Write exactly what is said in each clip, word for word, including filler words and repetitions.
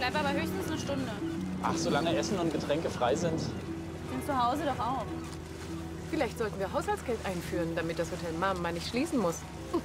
bleibe aber höchstens eine Stunde. Ach, solange Essen und Getränke frei sind. Sind zu Hause doch auch. Vielleicht sollten wir Haushaltsgeld einführen, damit das Hotel Mom mal nicht schließen muss.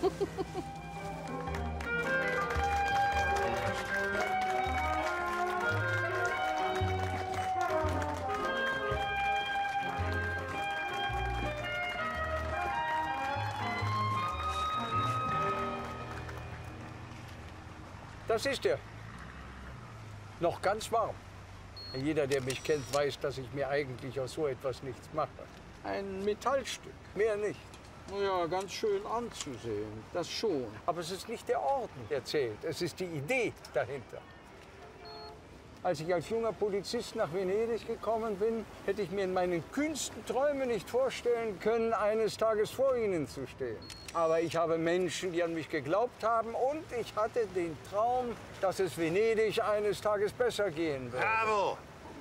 Das ist er. Noch ganz warm. Jeder, der mich kennt, weiß, dass ich mir eigentlich aus so etwas nichts mache. Ein Metallstück, mehr nicht. Ja, ganz schön anzusehen, das schon. Aber es ist nicht der Orden, der zählt. Es ist die Idee dahinter. Als ich als junger Polizist nach Venedig gekommen bin, hätte ich mir in meinen kühnsten Träumen nicht vorstellen können, eines Tages vor Ihnen zu stehen. Aber ich habe Menschen, die an mich geglaubt haben, und ich hatte den Traum, dass es Venedig eines Tages besser gehen wird. Bravo!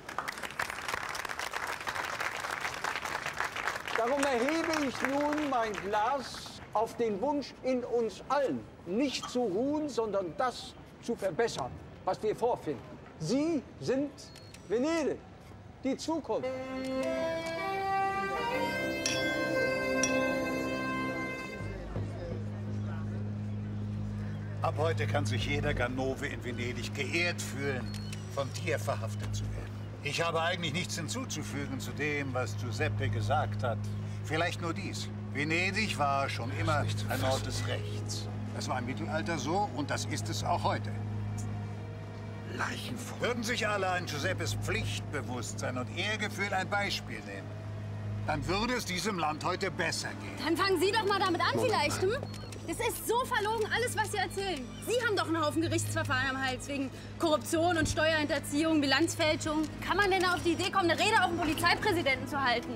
Darum erhebe ich nun mein Glas auf den Wunsch in uns allen, nicht zu ruhen, sondern das zu verbessern, was wir vorfinden. Sie sind Venedig, die Zukunft. Ab heute kann sich jeder Ganove in Venedig geehrt fühlen, von dir verhaftet zu werden. Ich habe eigentlich nichts hinzuzufügen zu dem, was Giuseppe gesagt hat. Vielleicht nur dies. Venedig war schon immer ein Ort des Rechts. Das war im Mittelalter so und das ist es auch heute. Leichenfeuer. Würden sich alle an Giuseppes Pflichtbewusstsein und Ehrgefühl ein Beispiel nehmen, dann würde es diesem Land heute besser gehen. Dann fangen Sie doch mal damit an vielleicht, hm? Das ist so verlogen, alles, was Sie erzählen. Sie haben doch einen Haufen Gerichtsverfahren am Hals wegen Korruption und Steuerhinterziehung, Bilanzfälschung. Kann man denn da auf die Idee kommen, eine Rede auf den Polizeipräsidenten zu halten?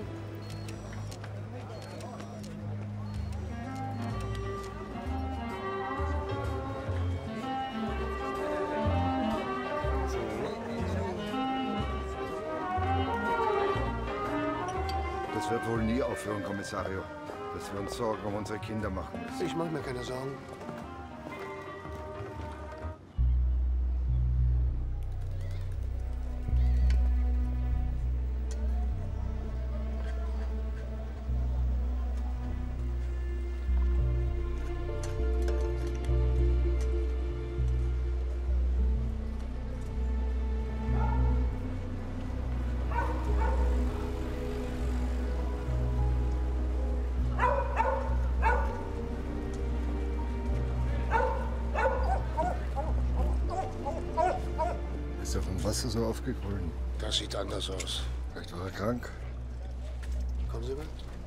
Das wird wohl nie aufhören, Kommissario. Dass wir uns Sorgen um unsere Kinder machen müssen. Ich mache mir keine Sorgen. Ist er vom Wasser so aufgequollen? Das sieht anders aus. Vielleicht war er krank. Kommen Sie mit.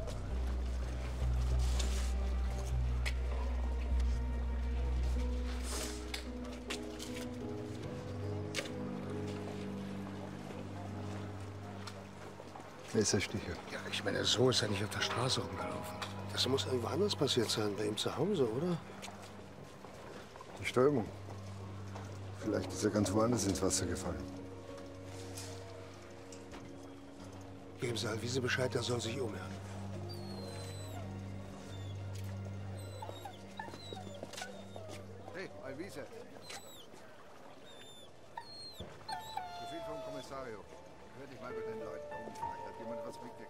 Messerstiche. Ja, ich meine, so ist er nicht auf der Straße rumgelaufen. Das muss irgendwo anders passiert sein, bei ihm zu Hause, oder? Die Strömung. Vielleicht ist er ganz woanders ins Wasser gefallen. Geben Sie Alvise Bescheid, der soll sich umhören. Hey, Alvise. Zu viel vom Kommissario. Hör dich mal mit den Leuten um. Vielleicht hat jemand was mitgekriegt.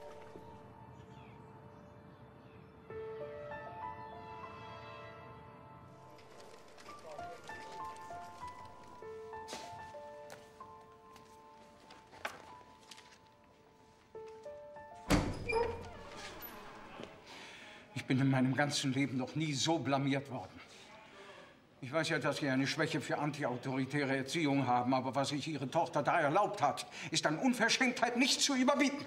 Ich bin in meinem ganzen Leben noch nie so blamiert worden. Ich weiß ja, dass Sie eine Schwäche für antiautoritäre Erziehung haben, aber was sich Ihre Tochter da erlaubt hat, ist an Unverschämtheit nicht zu überbieten.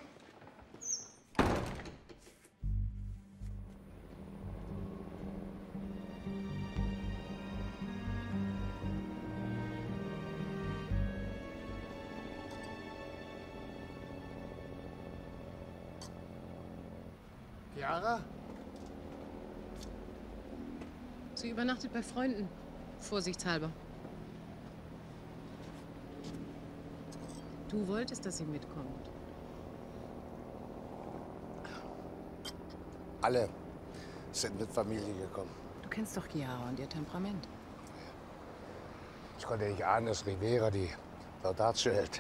Chiara? Sie übernachtet bei Freunden. Vorsichtshalber. Du wolltest, dass sie mitkommt. Alle sind mit Familie gekommen. Du kennst doch Chiara und ihr Temperament. Ich konnte nicht ahnen, dass Rivera die Soldatschild.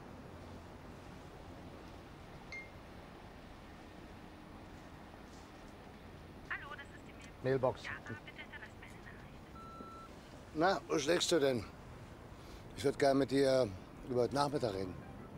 Hallo, das ist die Mailbox. Ja, bitte hinterlasst mir eine Nachricht. Na, wo schlägst du denn? Ich würde gerne mit dir über heute Nachmittag reden.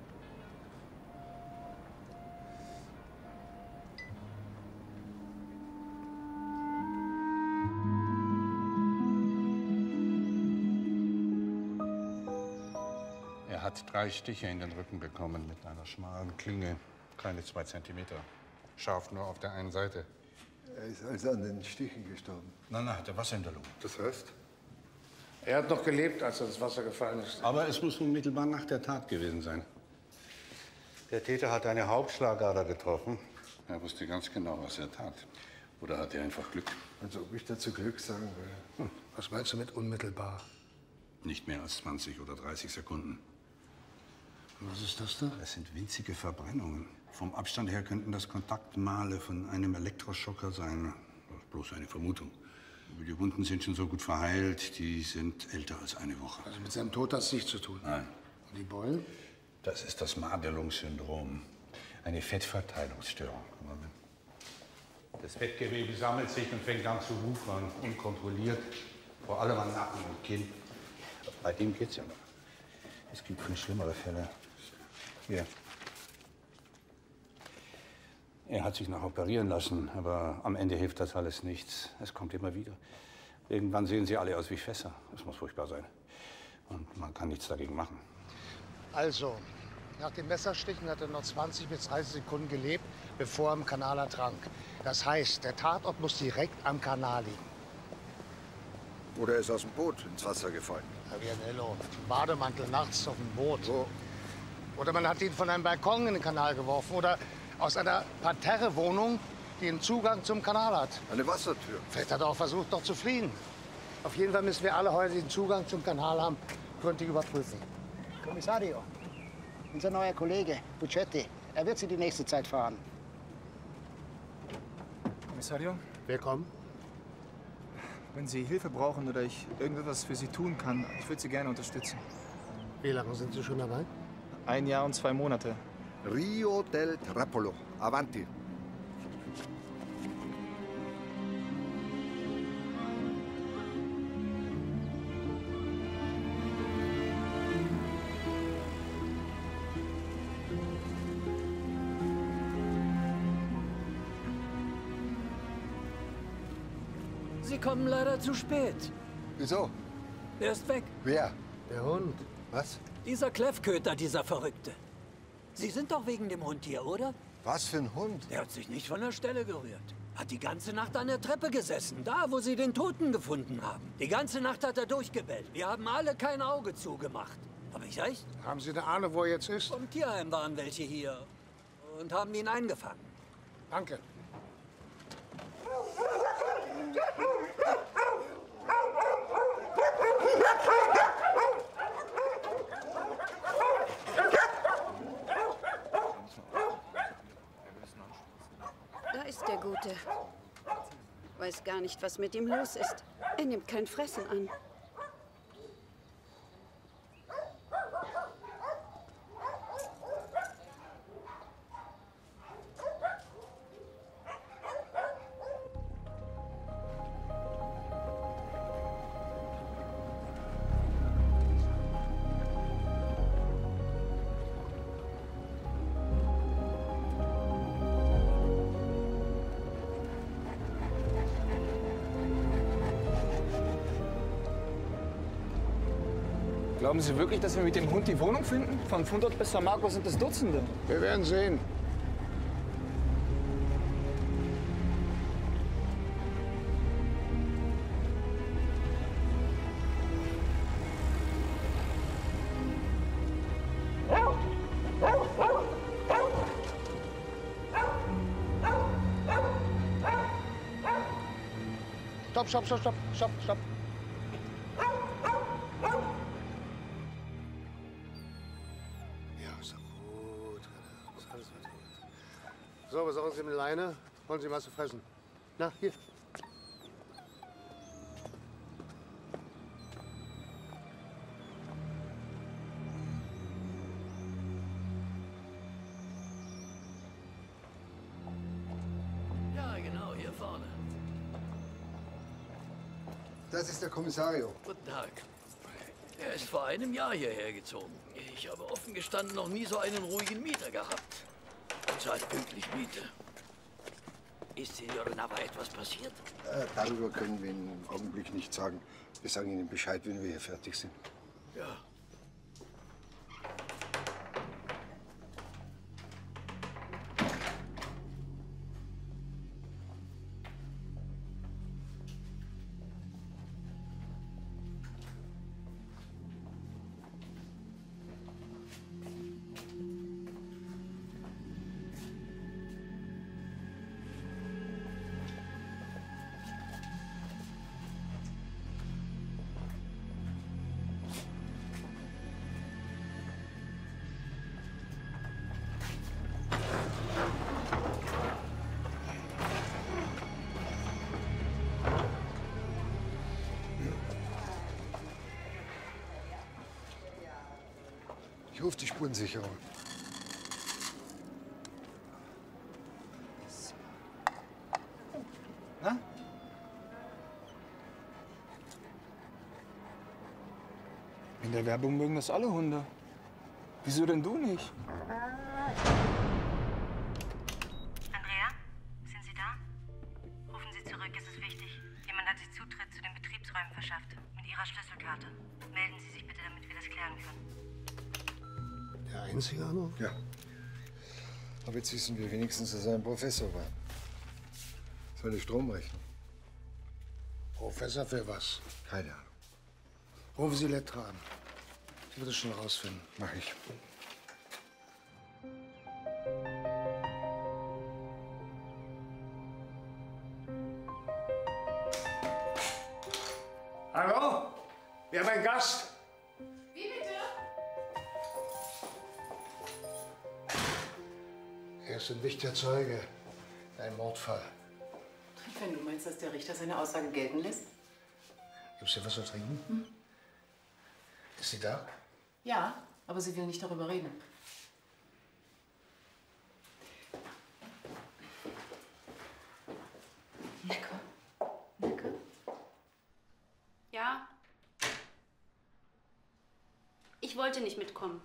Er hat drei Stiche in den Rücken bekommen mit einer schmalen Klinge. Keine zwei Zentimeter. Scharf nur auf der einen Seite. Er ist also an den Stichen gestorben. Nein, nein, hat er Wasser in der Lunge. Das heißt? Er hat noch gelebt, als er ins Wasser gefallen ist. Aber es muss unmittelbar nach der Tat gewesen sein. Der Täter hat eine Hauptschlagader getroffen. Er wusste ganz genau, was er tat. Oder hat er einfach Glück? Also ob ich dazu Glück sagen will. Hm. Was meinst du mit unmittelbar? Nicht mehr als zwanzig oder dreißig Sekunden. Was ist das da? Das sind winzige Verbrennungen. Vom Abstand her könnten das Kontaktmale von einem Elektroschocker sein. Bloß eine Vermutung. Die Wunden sind schon so gut verheilt, die sind älter als eine Woche. Also mit seinem Tod hat es nichts zu tun? Nein. Und die Beulen? Das ist das Madelungssyndrom. Eine Fettverteilungsstörung. Das Fettgewebe sammelt sich und fängt an zu wuchern, unkontrolliert. Vor allem an Nacken und Kinn. Bei dem geht's ja noch. Es gibt viel schlimmere Fälle. Hier. Er hat sich noch operieren lassen, aber am Ende hilft das alles nichts. Es kommt immer wieder. Irgendwann sehen sie alle aus wie Fässer. Das muss furchtbar sein. Und man kann nichts dagegen machen. Also, nach dem Messerstichen hat er noch zwanzig bis dreißig Sekunden gelebt, bevor er im Kanal ertrank. Das heißt, der Tatort muss direkt am Kanal liegen. Oder er ist aus dem Boot ins Wasser gefallen. Ja, wie ein Hello. Bademantel nachts auf dem Boot. So. Oder man hat ihn von einem Balkon in den Kanal geworfen. Oder aus einer Parterrewohnung, die einen Zugang zum Kanal hat. Eine Wassertür. Vielleicht hat er auch versucht, noch zu fliehen. Auf jeden Fall müssen wir alle heute den Zugang zum Kanal haben, gründlich überprüfen. Kommissario, unser neuer Kollege, Buccetti, er wird Sie die nächste Zeit fahren. Kommissario? Willkommen. Wenn Sie Hilfe brauchen oder ich irgendetwas für Sie tun kann, ich würde Sie gerne unterstützen. Wie lange sind Sie schon dabei? Ein Jahr und zwei Monate. Rio del Trapolo. Avanti. Sie kommen leider zu spät. Wieso? Er ist weg. Wer? Der Hund. Was? Dieser Kleffköter, dieser Verrückte. Sie sind doch wegen dem Hund hier, oder? Was für ein Hund? Der hat sich nicht von der Stelle gerührt. Hat die ganze Nacht an der Treppe gesessen, da, wo Sie den Toten gefunden haben. Die ganze Nacht hat er durchgebellt. Wir haben alle kein Auge zugemacht. Hab ich recht? Haben Sie eine Ahnung, wo er jetzt ist? Vom Tierheim waren welche hier und haben ihn eingefangen. Danke. Da ist der Gute. Weiß gar nicht, was mit ihm los ist. Er nimmt kein Fressen an. Glauben Sie wirklich, dass wir mit dem Hund die Wohnung finden? Von Fundort bis San Marco sind es Dutzende. Wir werden sehen. Stopp, stopp, stopp, stopp, stopp, stopp. Ja, ist doch gut. Ist alles wird gut. So, besorgen Sie mir eine Leine. Holen Sie was zu fressen. Na, hier. Das ist der Kommissario. Guten Tag. Er ist vor einem Jahr hierher gezogen. Ich habe offen gestanden noch nie so einen ruhigen Mieter gehabt. Und zahlt pünktlich Miete. Ist Signor Nava etwas passiert? Äh, darüber können wir Ihnen im Augenblick nicht sagen. Wir sagen Ihnen Bescheid, wenn wir hier fertig sind. Ja. Ich rufe die Spurensicherung. Na? In der Werbung mögen das alle Hunde. Wieso denn du nicht? Andrea, sind Sie da? Rufen Sie zurück, es ist wichtig. Jemand hat sich Zutritt zu den Betriebsräumen verschafft. Mit Ihrer Schlüsselkarte. Melden Sie sich bitte, damit wir das klären können. Der einzige Anruf? Ja. Aber jetzt wissen wir wenigstens, dass er ein Professor war. Seine Stromrechnung. Professor für was? Keine Ahnung. Rufen Sie Lettra an. Sie wird es schon rausfinden. Mach ich. Hallo? Wir haben einen Gast. Wie bitte? Er ist ein wichtiger Zeuge. Ein Mordfall. Wenn du meinst, dass der Richter seine Aussage gelten lässt? Gibt's hier was zu trinken? Hm? Ist sie da? Ja, aber sie will nicht darüber reden. Lecker. Lecker. Ja. Ich wollte nicht mitkommen.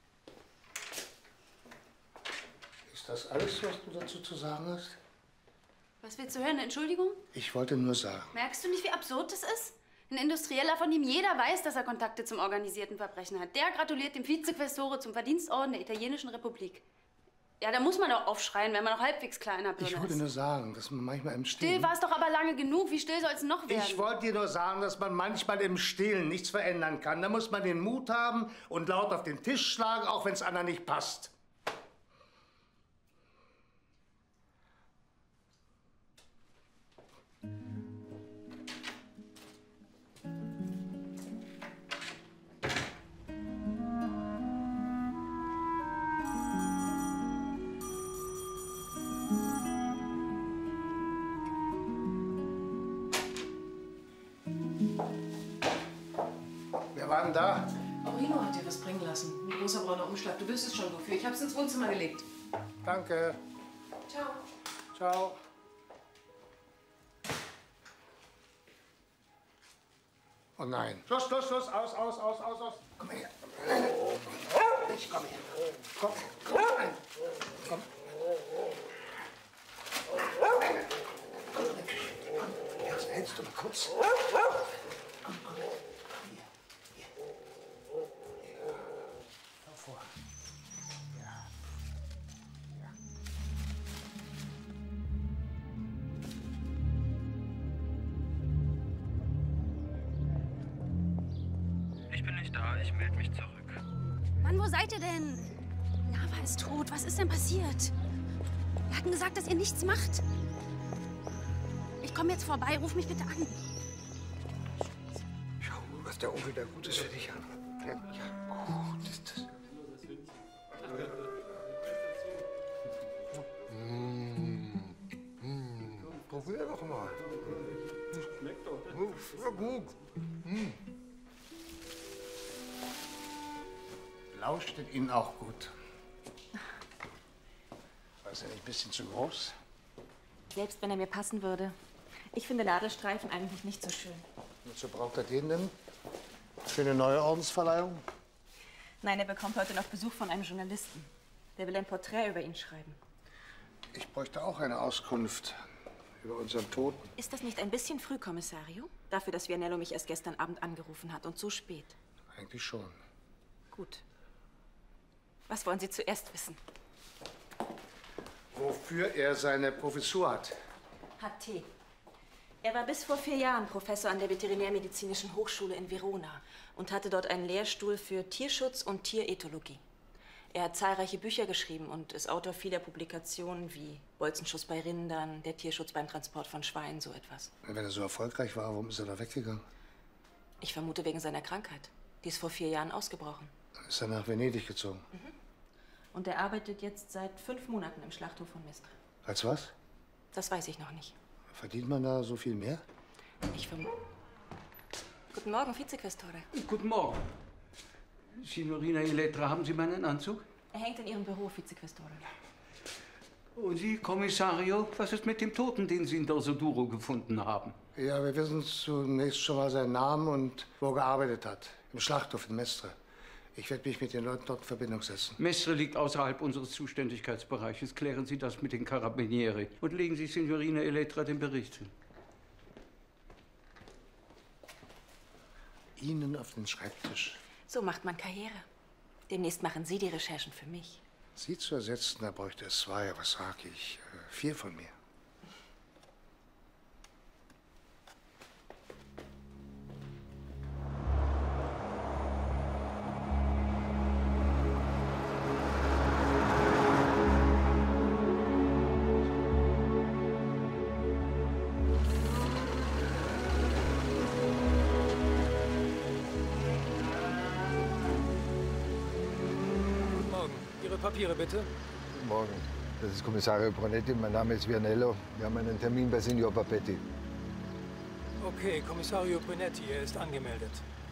Ist das alles, was du dazu zu sagen hast? Was willst du hören? Eine Entschuldigung? Ich wollte nur sagen. Merkst du nicht, wie absurd das ist? Ein Industrieller, von dem jeder weiß, dass er Kontakte zum organisierten Verbrechen hat. Der gratuliert dem Vizequestore zum Verdienstorden der Italienischen Republik. Ja, da muss man doch aufschreien, wenn man noch halbwegs klar in der Birne ist. Ich wollte nur sagen, dass man manchmal im Still Stillen... war es doch aber lange genug. Wie still soll es noch werden? Ich wollte dir nur sagen, dass man manchmal im Stillen nichts verändern kann. Da muss man den Mut haben und laut auf den Tisch schlagen, auch wenn es anderen nicht passt. Wer war denn da? Aurino hat dir was bringen lassen. Ein großer brauner Umschlag. Du wüsstest schon wofür. Ich hab's ins Wohnzimmer gelegt. Danke. Ciao. Ciao. Oh nein. Schluss, Schluss, Schluss. Aus, aus, aus, aus, aus. Komm her. Ich komm her. Komm, komm rein. Komm. Komm, jetzt hältst du mal kurz. Komm, komm. Hier, hier. Ja. Komm vor. Ja. Ja. Ich bin nicht da, ich melde mich zurück. Mann, wo seid ihr denn? Nava ist tot. Was ist denn passiert? Wir hatten gesagt, dass ihr nichts macht. Ich komme jetzt vorbei. Ruf mich bitte an. Schau, was der Onkel da Gutes für dich hat. Ja, ja, gut ist das. Mmh. Mmh. Probier doch mal. Schmeckt doch. Ja, gut. Mmh. Blau steht Ihnen auch gut. War es ja nicht ein bisschen zu groß? Selbst wenn er mir passen würde. Ich finde Nadelstreifen eigentlich nicht so schön. Wozu braucht er den denn? Für eine neue Ordensverleihung? Nein, er bekommt heute noch Besuch von einem Journalisten. Der will ein Porträt über ihn schreiben. Ich bräuchte auch eine Auskunft über unseren Toten. Ist das nicht ein bisschen früh, Kommissario? Dafür, dass Vianello mich erst gestern Abend angerufen hat und so spät. Eigentlich schon. Gut. Was wollen Sie zuerst wissen? Wofür er seine Professur hat. Hat T. Er war bis vor vier Jahren Professor an der Veterinärmedizinischen Hochschule in Verona und hatte dort einen Lehrstuhl für Tierschutz und Tierethologie. Er hat zahlreiche Bücher geschrieben und ist Autor vieler Publikationen wie Bolzenschuss bei Rindern, der Tierschutz beim Transport von Schweinen, so etwas. Und wenn er so erfolgreich war, warum ist er da weggegangen? Ich vermute wegen seiner Krankheit. Die ist vor vier Jahren ausgebrochen. Dann ist er nach Venedig gezogen. Mhm. Und er arbeitet jetzt seit fünf Monaten im Schlachthof von Mestre. Als was? Das weiß ich noch nicht. Verdient man da so viel mehr? Ich vermute... Guten Morgen, Vizequestore. Guten Morgen. Signorina Elettra, haben Sie meinen Anzug? Er hängt in Ihrem Büro, Vizequestore. Und Sie, Kommissario, was ist mit dem Toten, den Sie in Dorsoduro gefunden haben? Ja, wir wissen zunächst schon mal seinen Namen und wo er gearbeitet hat. Im Schlachthof in Mestre. Ich werde mich mit den Leuten dort in Verbindung setzen. Mestre liegt außerhalb unseres Zuständigkeitsbereiches. Klären Sie das mit den Carabinieri und legen Sie Signorina Elettra den Bericht hin. Ihnen auf den Schreibtisch. So macht man Karriere. Demnächst machen Sie die Recherchen für mich. Sie zu ersetzen, da bräuchte es zwei, was sag ich, äh, vier von mir. Papiere, bitte. Guten Morgen. Das ist Kommissario Brunetti. Mein Name ist Vianello. Wir haben einen Termin bei Signor Papetti. Okay, Kommissario Brunetti, er ist angemeldet.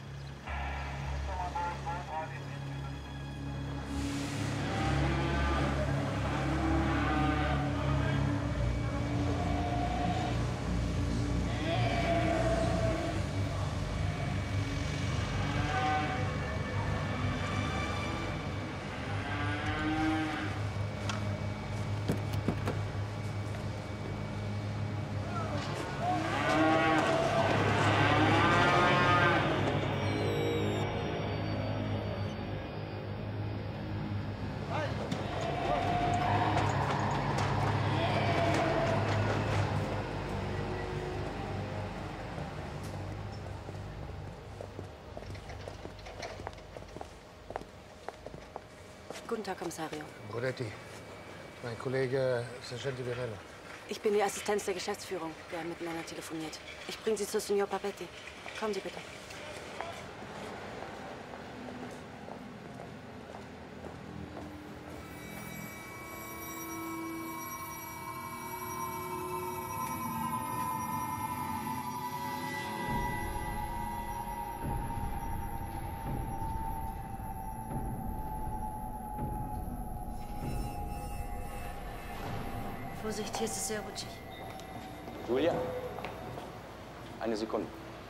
Guten Tag, Kommissario. Brunetti, mein Kollege Sergente Vianello. Ich bin die Assistenz der Geschäftsführung. Wir haben miteinander telefoniert. Ich bringe Sie zu Signor Papetti. Kommen Sie bitte. Vorsicht, hier ist es sehr rutschig. Julia, eine Sekunde.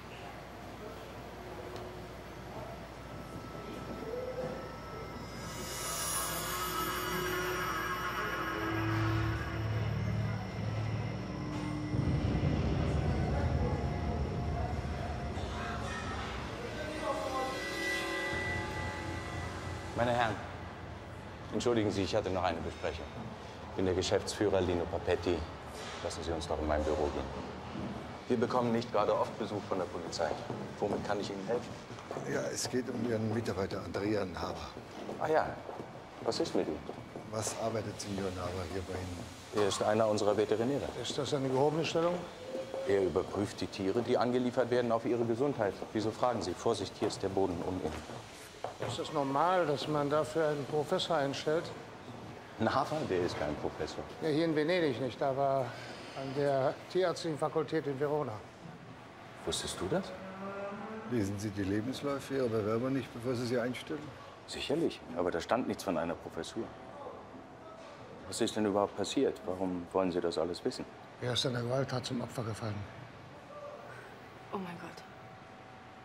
Meine Herren, entschuldigen Sie, ich hatte noch eine Besprechung. Ich bin der Geschäftsführer Lino Papetti. Lassen Sie uns doch in mein Büro gehen. Wir bekommen nicht gerade oft Besuch von der Polizei. Womit kann ich Ihnen helfen? Ja, es geht um Ihren Mitarbeiter Andrea Nava. Ah ja, was ist mit ihm? Was arbeitet Signor Nava hier bei Ihnen? Er ist einer unserer Veterinäre. Ist das eine gehobene Stellung? Er überprüft die Tiere, die angeliefert werden, auf ihre Gesundheit. Wieso fragen Sie? Vorsicht, hier ist der Boden um ihn. Ist es normal, dass man dafür einen Professor einstellt? Nava, der ist kein Professor. Ja, hier in Venedig nicht, aber an der Tierärztlichen Fakultät in Verona. Wusstest du das? Lesen Sie die Lebensläufe Ihrer Bewerber nicht, bevor Sie sie einstellen? Sicherlich, aber da stand nichts von einer Professur. Was ist denn überhaupt passiert? Warum wollen Sie das alles wissen? Er ist einer Gewalttat zum Opfer gefallen. Oh mein Gott.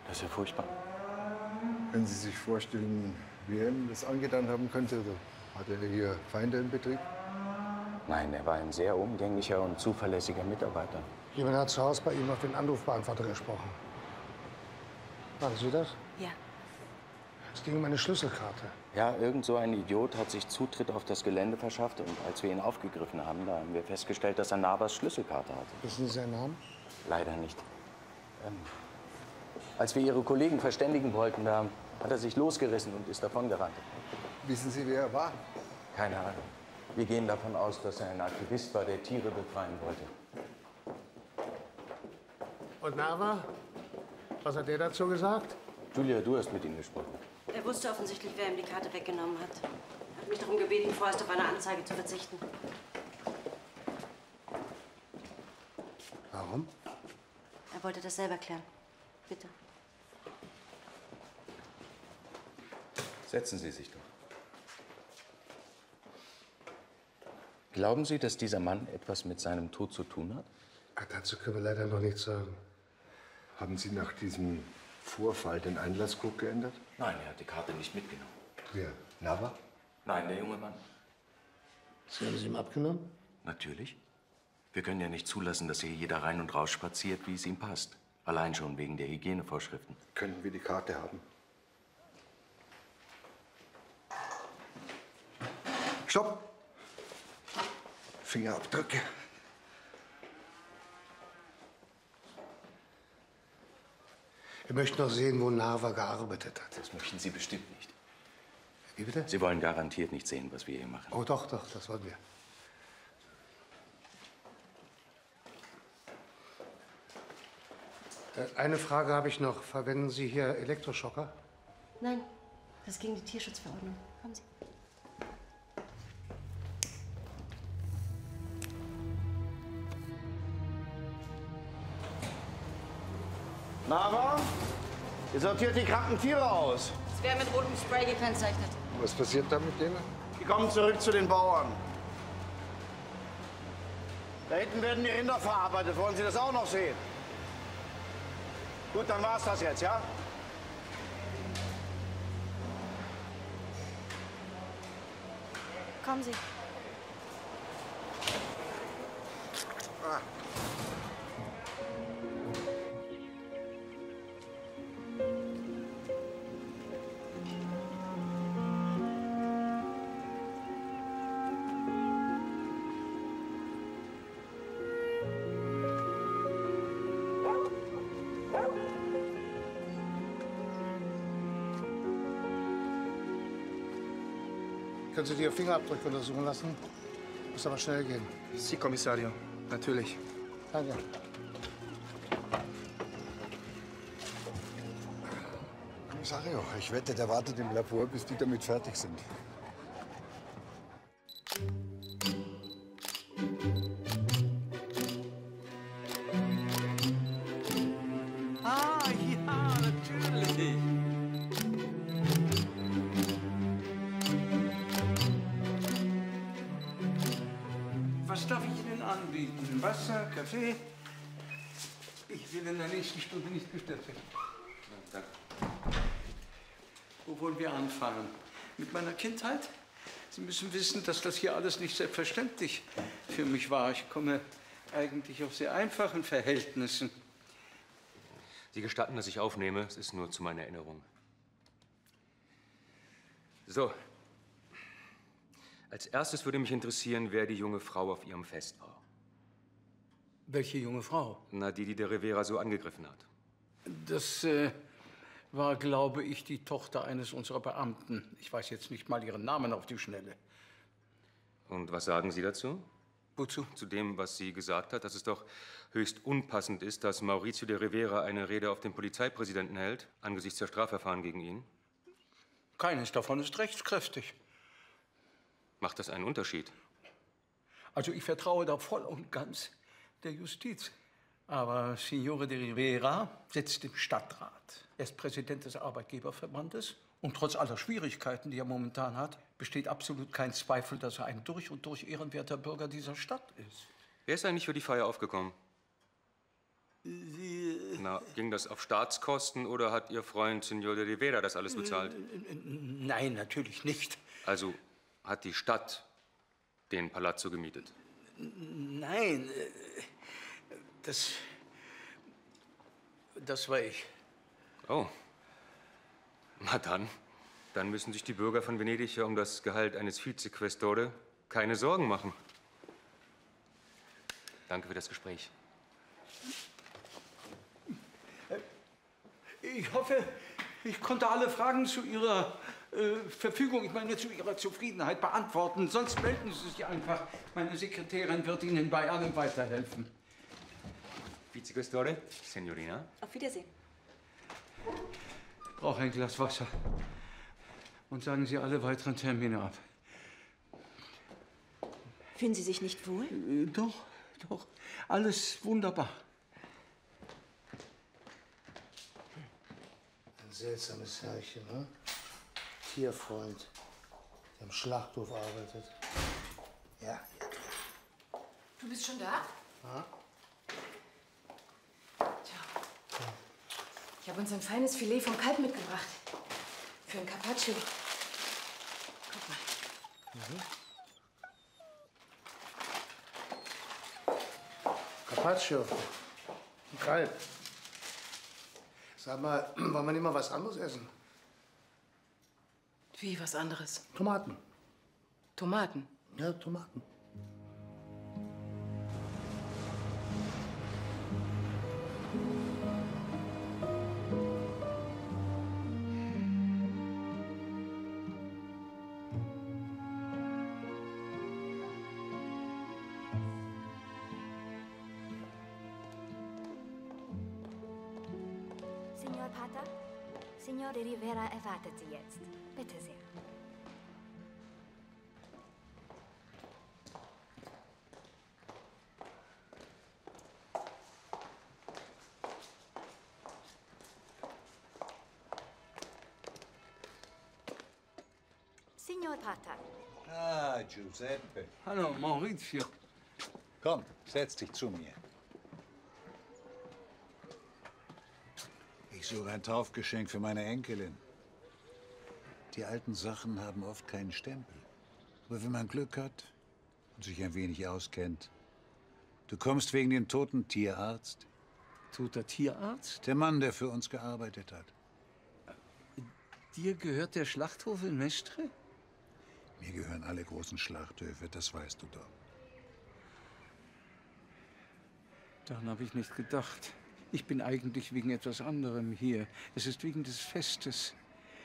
Das ist ja furchtbar. Können Sie sich vorstellen, wie er ihm das angetan haben könnte? Oder hat er hier Feinde im Betrieb? Nein, er war ein sehr umgänglicher und zuverlässiger Mitarbeiter. Jemand hat zu Hause bei ihm auf den Anrufbeantworter gesprochen. Waren Sie das? Ja. Es ging um eine Schlüsselkarte. Ja, irgend so ein Idiot hat sich Zutritt auf das Gelände verschafft. Und als wir ihn aufgegriffen haben, da haben wir festgestellt, dass er Navas Schlüsselkarte hatte. Wissen Sie seinen Namen? Leider nicht. Ähm, als wir Ihre Kollegen verständigen wollten, da hat er sich losgerissen und ist davongerannt. Wissen Sie, wer er war? Keine Ahnung. Wir gehen davon aus, dass er ein Aktivist war, der Tiere befreien wollte. Und Nava? Was hat der dazu gesagt? Julia, du hast mit ihm gesprochen. Er wusste offensichtlich, wer ihm die Karte weggenommen hat. Er hat mich darum gebeten, vorerst auf eine Anzeige zu verzichten. Warum? Er wollte das selber klären. Bitte. Setzen Sie sich doch. Glauben Sie, dass dieser Mann etwas mit seinem Tod zu tun hat? Ach, dazu können wir leider noch nichts sagen. Haben Sie nach diesem Vorfall den Einlasscode geändert? Nein, er hat die Karte nicht mitgenommen. Wer? Nava? Nein, der junge Mann. Sie haben sie ihm abgenommen? Natürlich. Wir können ja nicht zulassen, dass hier jeder rein und raus spaziert, wie es ihm passt. Allein schon wegen der Hygienevorschriften. Können wir die Karte haben? Stopp! Fingerabdrücke. Wir möchten noch sehen, wo Nava gearbeitet hat. Das möchten Sie bestimmt nicht. Wie bitte? Sie wollen garantiert nicht sehen, was wir hier machen. Oh, doch, doch, das wollen wir. Eine Frage habe ich noch. Verwenden Sie hier Elektroschocker? Nein, das ist gegen die Tierschutzverordnung. Kommen Sie. Nava, ihr sortiert die kranken Tiere aus. Es wäre mit rotem Spray gekennzeichnet. Was passiert da mit denen? Die kommen zurück zu den Bauern. Da hinten werden die Rinder verarbeitet. Wollen Sie das auch noch sehen? Gut, dann war's das jetzt, ja? Kommen Sie. Ah. Können Sie die Fingerabdrücke untersuchen lassen? Muss aber schnell gehen. Sie, Kommissario. Natürlich. Danke. Kommissario, ich wette, der wartet im Labor, bis die damit fertig sind. Ah, ja, natürlich. Was darf ich Ihnen anbieten? Wasser, Kaffee? Ich will in der nächsten Stunde nicht gestört werden. Danke. Wo wollen wir anfangen? Mit meiner Kindheit? Sie müssen wissen, dass das hier alles nicht selbstverständlich für mich war. Ich komme eigentlich aus sehr einfachen Verhältnissen. Sie gestatten, dass ich aufnehme. Es ist nur zu meiner Erinnerung. So. Als erstes würde mich interessieren, wer die junge Frau auf Ihrem Fest war. Welche junge Frau? Na, die, die der Rivera so angegriffen hat. Das äh, war, glaube ich, die Tochter eines unserer Beamten. Ich weiß jetzt nicht mal ihren Namen auf die Schnelle. Und was sagen Sie dazu? Wozu? Zu dem, was sie gesagt hat, dass es doch höchst unpassend ist, dass Mauricio de Rivera eine Rede auf den Polizeipräsidenten hält, angesichts der Strafverfahren gegen ihn. Keines davon ist rechtskräftig. Macht das einen Unterschied? Also ich vertraue da voll und ganz der Justiz. Aber Signore de Rivera sitzt im Stadtrat. Er ist Präsident des Arbeitgeberverbandes. Und trotz aller Schwierigkeiten, die er momentan hat, besteht absolut kein Zweifel, dass er ein durch und durch ehrenwerter Bürger dieser Stadt ist. Wer ist eigentlich für die Feier aufgekommen? Sie... Na, ging das auf Staatskosten oder hat Ihr Freund Signor de Rivera das alles bezahlt? Nein, natürlich nicht. Also hat die Stadt den Palazzo gemietet? Nein, äh, das... das war ich. Oh. Na dann. Dann müssen sich die Bürger von Venedig ja um das Gehalt eines Vizequestore keine Sorgen machen. Danke für das Gespräch. Ich hoffe, ich konnte alle Fragen zu Ihrer äh, Verfügung, ich meine zu Ihrer Zufriedenheit beantworten. Sonst melden Sie sich einfach. Meine Sekretärin wird Ihnen bei allem weiterhelfen. Vizequestore, Signorina. Auf Wiedersehen. Ich brauche ein Glas Wasser. Und sagen Sie alle weiteren Termine ab. Fühlen Sie sich nicht wohl? Äh, doch, doch. Alles wunderbar. Ein seltsames Herrchen, ne? Tierfreund, der im Schlachthof arbeitet. Ja. Du bist schon da? Ja. Tja. Ich habe uns ein feines Filet vom Kalb mitgebracht. Für ein Carpaccio. Guck mal. Mhm. Carpaccio. Ein Kalb. Sag mal, wollen wir nicht mal was anderes essen? Wie, was anderes? Tomaten. Tomaten? Ja, Tomaten. Signor Pater, Signor de Rivera erwartet Sie jetzt. Bitte sehr. Signor Pater. Ah, Giuseppe. Hallo, Maurizio. Komm, setz dich zu mir. Ich suche ein Taufgeschenk für meine Enkelin. Die alten Sachen haben oft keinen Stempel. Aber wenn man Glück hat und sich ein wenig auskennt. Du kommst wegen dem toten Tierarzt. Toter Tierarzt? Der Mann, der für uns gearbeitet hat. Dir gehört der Schlachthof in Mestre? Mir gehören alle großen Schlachthöfe, das weißt du doch. Daran habe ich nicht gedacht. Ich bin eigentlich wegen etwas anderem hier. Es ist wegen des Festes.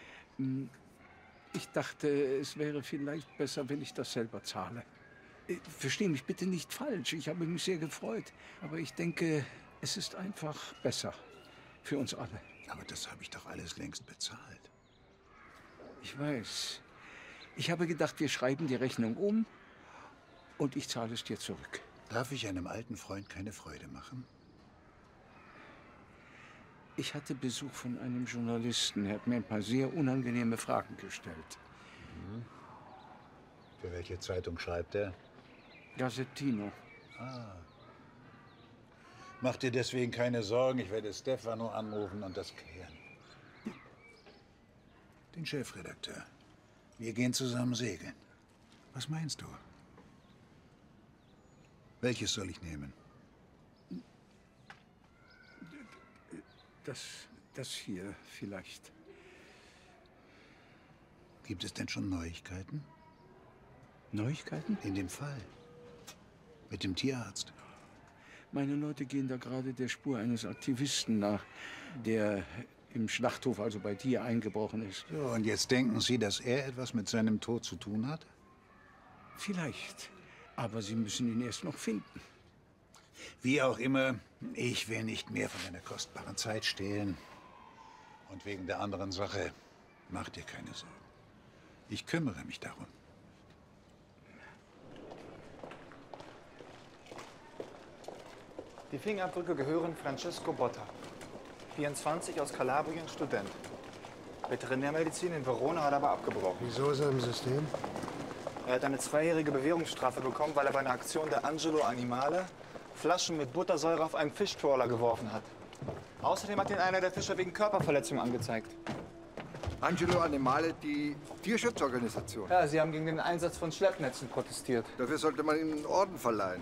Ich dachte, es wäre vielleicht besser, wenn ich das selber zahle. Versteh mich bitte nicht falsch. Ich habe mich sehr gefreut. Aber ich denke, es ist einfach besser. Für uns alle. Aber das habe ich doch alles längst bezahlt. Ich weiß. Ich habe gedacht, wir schreiben die Rechnung um und ich zahle es dir zurück. Darf ich einem alten Freund keine Freude machen? Ich hatte Besuch von einem Journalisten. Er hat mir ein paar sehr unangenehme Fragen gestellt. Mhm. Für welche Zeitung schreibt er? Gazzettino. Ah. Mach dir deswegen keine Sorgen. Ich werde Stefano anrufen und das klären. Den Chefredakteur. Wir gehen zusammen segeln. Was meinst du? Welches soll ich nehmen? Das, das hier vielleicht. Gibt es denn schon Neuigkeiten? Neuigkeiten? In dem Fall. Mit dem Tierarzt. Meine Leute gehen da gerade der Spur eines Aktivisten nach, der im Schlachthof, also bei dir, eingebrochen ist. So, und jetzt denken Sie, dass er etwas mit seinem Tod zu tun hat? Vielleicht. Aber Sie müssen ihn erst noch finden. Wie auch immer, ich will nicht mehr von deiner kostbaren Zeit stehlen. Und wegen der anderen Sache, mach dir keine Sorgen. Ich kümmere mich darum. Die Fingerabdrücke gehören Francesco Botta, vierundzwanzig, aus Kalabrien, Student. Veterinärmedizin in Verona hat aber abgebrochen. Wieso ist er im System? Er hat eine zweijährige Bewährungsstrafe bekommen, weil er bei einer Aktion der Angelo Animale Flaschen mit Buttersäure auf einen Fischtrawler geworfen hat. Außerdem hat ihn einer der Fischer wegen Körperverletzung angezeigt. Angelo Animale, die Tierschutzorganisation. Ja, Sie haben gegen den Einsatz von Schleppnetzen protestiert. Dafür sollte man ihm einen Orden verleihen.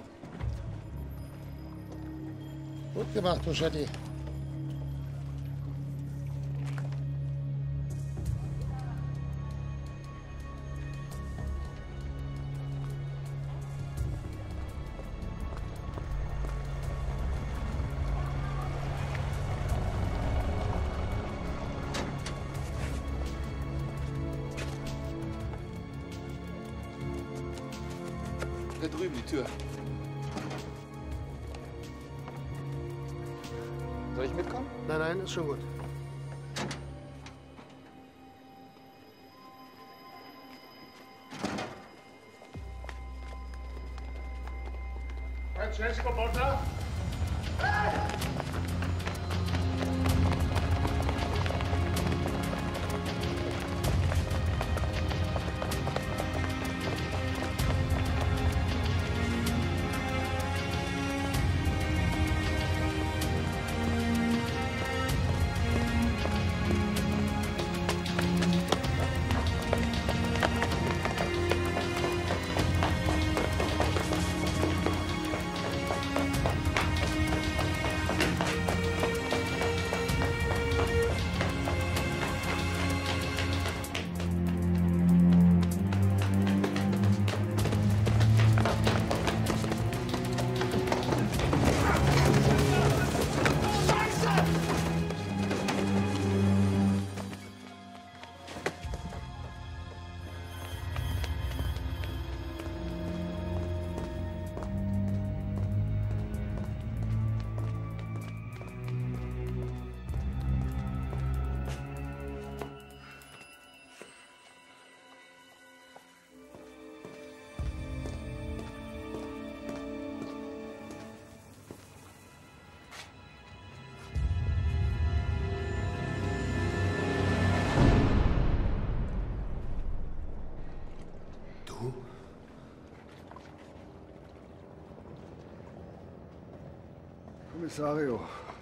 Gut gemacht, Puschetti. Da drüben die Tür. Soll ich mitkommen? Nein, nein, ist schon gut. Francesco Botta? Kommissario.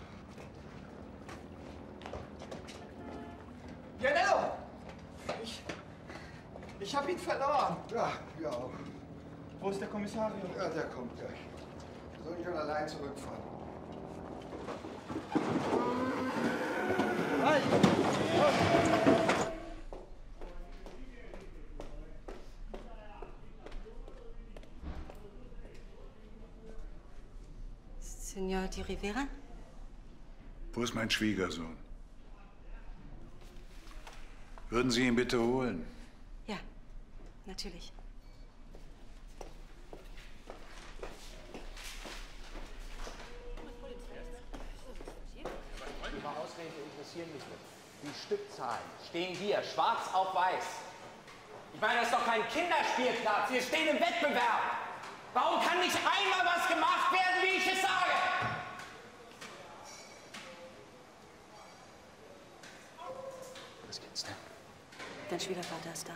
Janello! Ich. Ich hab ihn verloren. Ja, wir auch. Wo ist der Kommissario? Ja, der kommt gleich. Soll ich schon allein zurückfahren? Halt! Signor Di Rivera? Wo ist mein Schwiegersohn? Würden Sie ihn bitte holen? Ja, natürlich. Die Ausreden interessieren mich nicht. Die Stückzahlen stehen hier, schwarz auf weiß. Ich meine, das ist doch kein Kinderspielplatz. Wir stehen im Wettbewerb. Warum kann nicht einmal was gemacht werden, wie ich es sage? Was gibt's denn? Dein Schwiegervater ist da.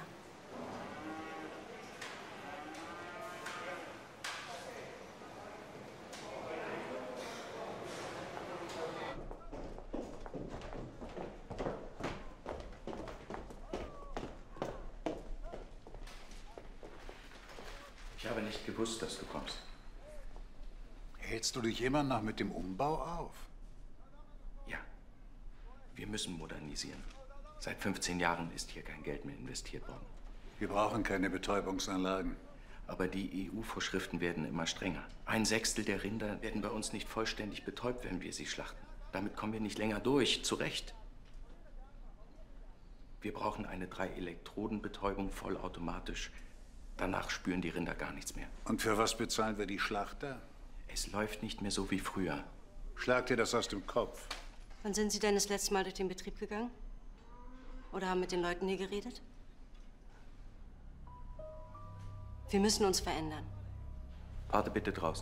Ich habe nicht gewusst, dass du kommst. Hältst du dich immer noch mit dem Umbau auf? Ja. Wir müssen modernisieren. Seit fünfzehn Jahren ist hier kein Geld mehr investiert worden. Wir brauchen keine Betäubungsanlagen. Aber die E U-Vorschriften werden immer strenger. Ein Sechstel der Rinder werden bei uns nicht vollständig betäubt, wenn wir sie schlachten. Damit kommen wir nicht länger durch. Zu Recht. Wir brauchen eine Drei-Elektroden-Betäubung vollautomatisch. Danach spüren die Rinder gar nichts mehr. Und für was bezahlen wir die Schlachter? Es läuft nicht mehr so wie früher. Schlag dir das aus dem Kopf. Wann sind Sie denn das letzte Mal durch den Betrieb gegangen? Oder haben mit den Leuten hier geredet? Wir müssen uns verändern. Warte bitte draußen.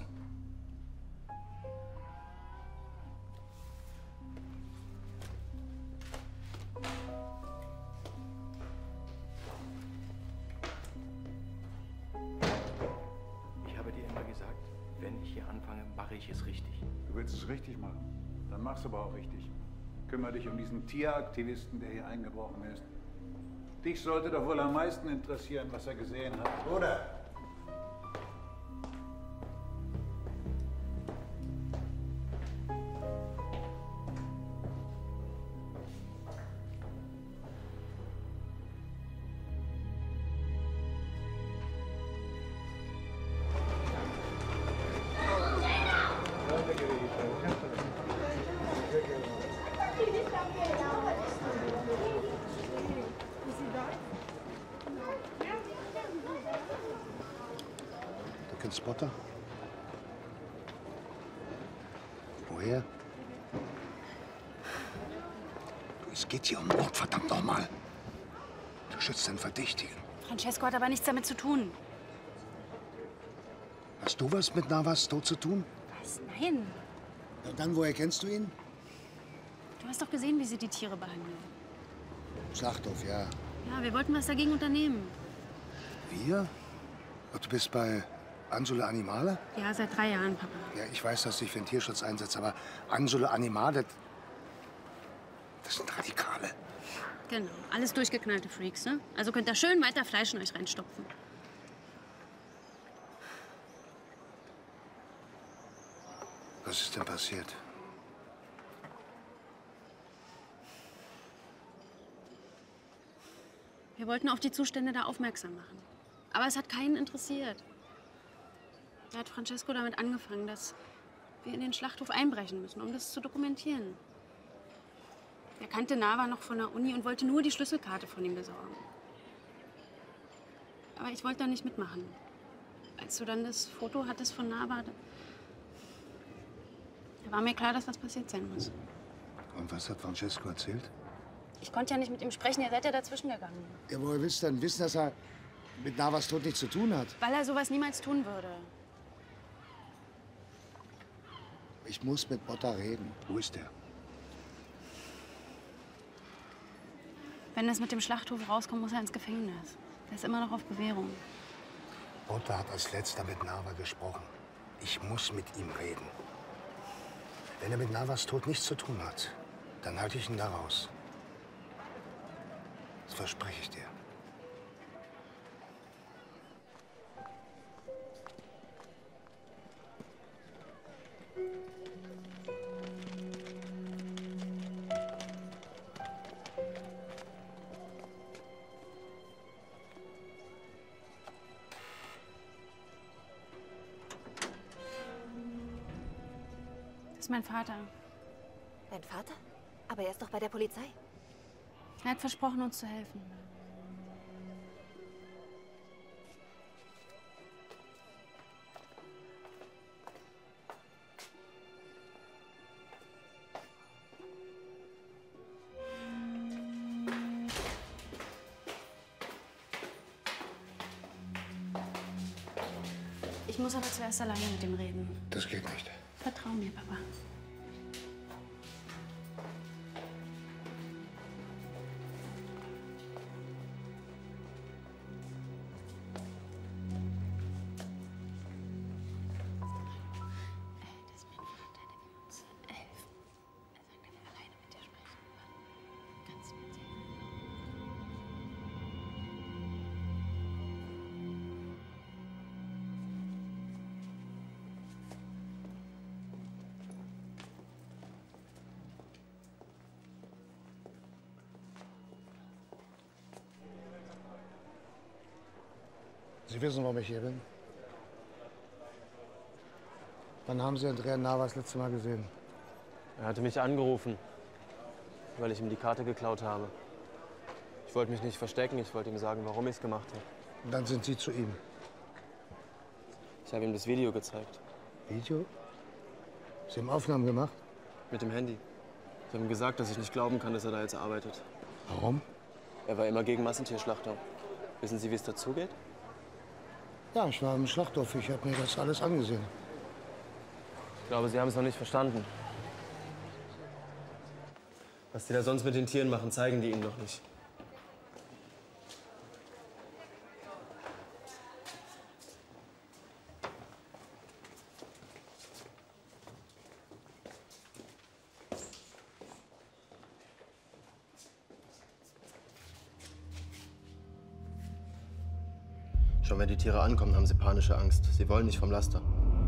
Ich habe dir immer gesagt, wenn ich hier anfange, mache ich es richtig. Du willst es richtig machen? Dann mach's aber auch richtig. Kümmere dich um diesen Tieraktivisten, der hier eingebrochen ist. Dich sollte doch wohl am meisten interessieren, was er gesehen hat, oder? Du kennst Potter? Woher? Du, es geht hier um Mord, verdammt nochmal. Du schützt den Verdächtigen. Francesco hat aber nichts damit zu tun. Hast du was mit Navas Tod zu tun? Was? Nein. Ja, dann, woher kennst du ihn? Du hast doch gesehen, wie sie die Tiere behandeln. Schlachthof, ja. Ja, wir wollten was dagegen unternehmen. Wir? Und du bist bei Ansole Animale? Ja, seit drei Jahren, Papa. Ja, ich weiß, dass du dich für den Tierschutz einsetzt, aber Ansole Animale, das sind Radikale. Genau, alles durchgeknallte Freaks, ne? Also könnt ihr schön weiter Fleisch in euch reinstopfen. Was ist denn passiert? Wir wollten auf die Zustände da aufmerksam machen. Aber es hat keinen interessiert. Da hat Francesco damit angefangen, dass wir in den Schlachthof einbrechen müssen, um das zu dokumentieren. Er kannte Nava noch von der Uni und wollte nur die Schlüsselkarte von ihm besorgen. Aber ich wollte da nicht mitmachen. Als du dann das Foto hattest von Nava, da, da war mir klar, dass was passiert sein muss. Und was hat Francesco erzählt? Ich konnte ja nicht mit ihm sprechen, ihr seid ja dazwischen gegangen. Ja, woher willst du denn wissen, dass er mit Navas Tod nichts zu tun hat? Weil er sowas niemals tun würde. Ich muss mit Botta reden. Wo ist er? Wenn das mit dem Schlachthof rauskommt, muss er ins Gefängnis. Der ist immer noch auf Bewährung. Botta hat als letzter mit Nava gesprochen. Ich muss mit ihm reden. Wenn er mit Navas Tod nichts zu tun hat, dann halte ich ihn da raus. Das verspreche ich dir. Das ist mein Vater. Dein Vater? Aber er ist doch bei der Polizei. Er hat versprochen, uns zu helfen. Ich muss aber zuerst alleine mit ihm reden. Das geht nicht. Vertrau mir, Papa. Sie wissen, warum ich hier bin? Wann haben Sie Andrea Nava das letzte Mal gesehen? Er hatte mich angerufen, weil ich ihm die Karte geklaut habe. Ich wollte mich nicht verstecken, ich wollte ihm sagen, warum ich es gemacht habe. Und dann sind Sie zu ihm. Ich habe ihm das Video gezeigt. Video? Sie haben Aufnahmen gemacht? Mit dem Handy. Ich habe ihm gesagt, dass ich nicht glauben kann, dass er da jetzt arbeitet. Warum? Er war immer gegen Massentierschlachtung. Wissen Sie, wie es dazugeht? Ja, ich war im Schlachthof. Ich habe mir das alles angesehen. Ich glaube, Sie haben es noch nicht verstanden. Was die da sonst mit den Tieren machen, zeigen die Ihnen noch nicht. Schon wenn die Tiere ankommen, haben sie panische Angst. Sie wollen nicht vom Laster.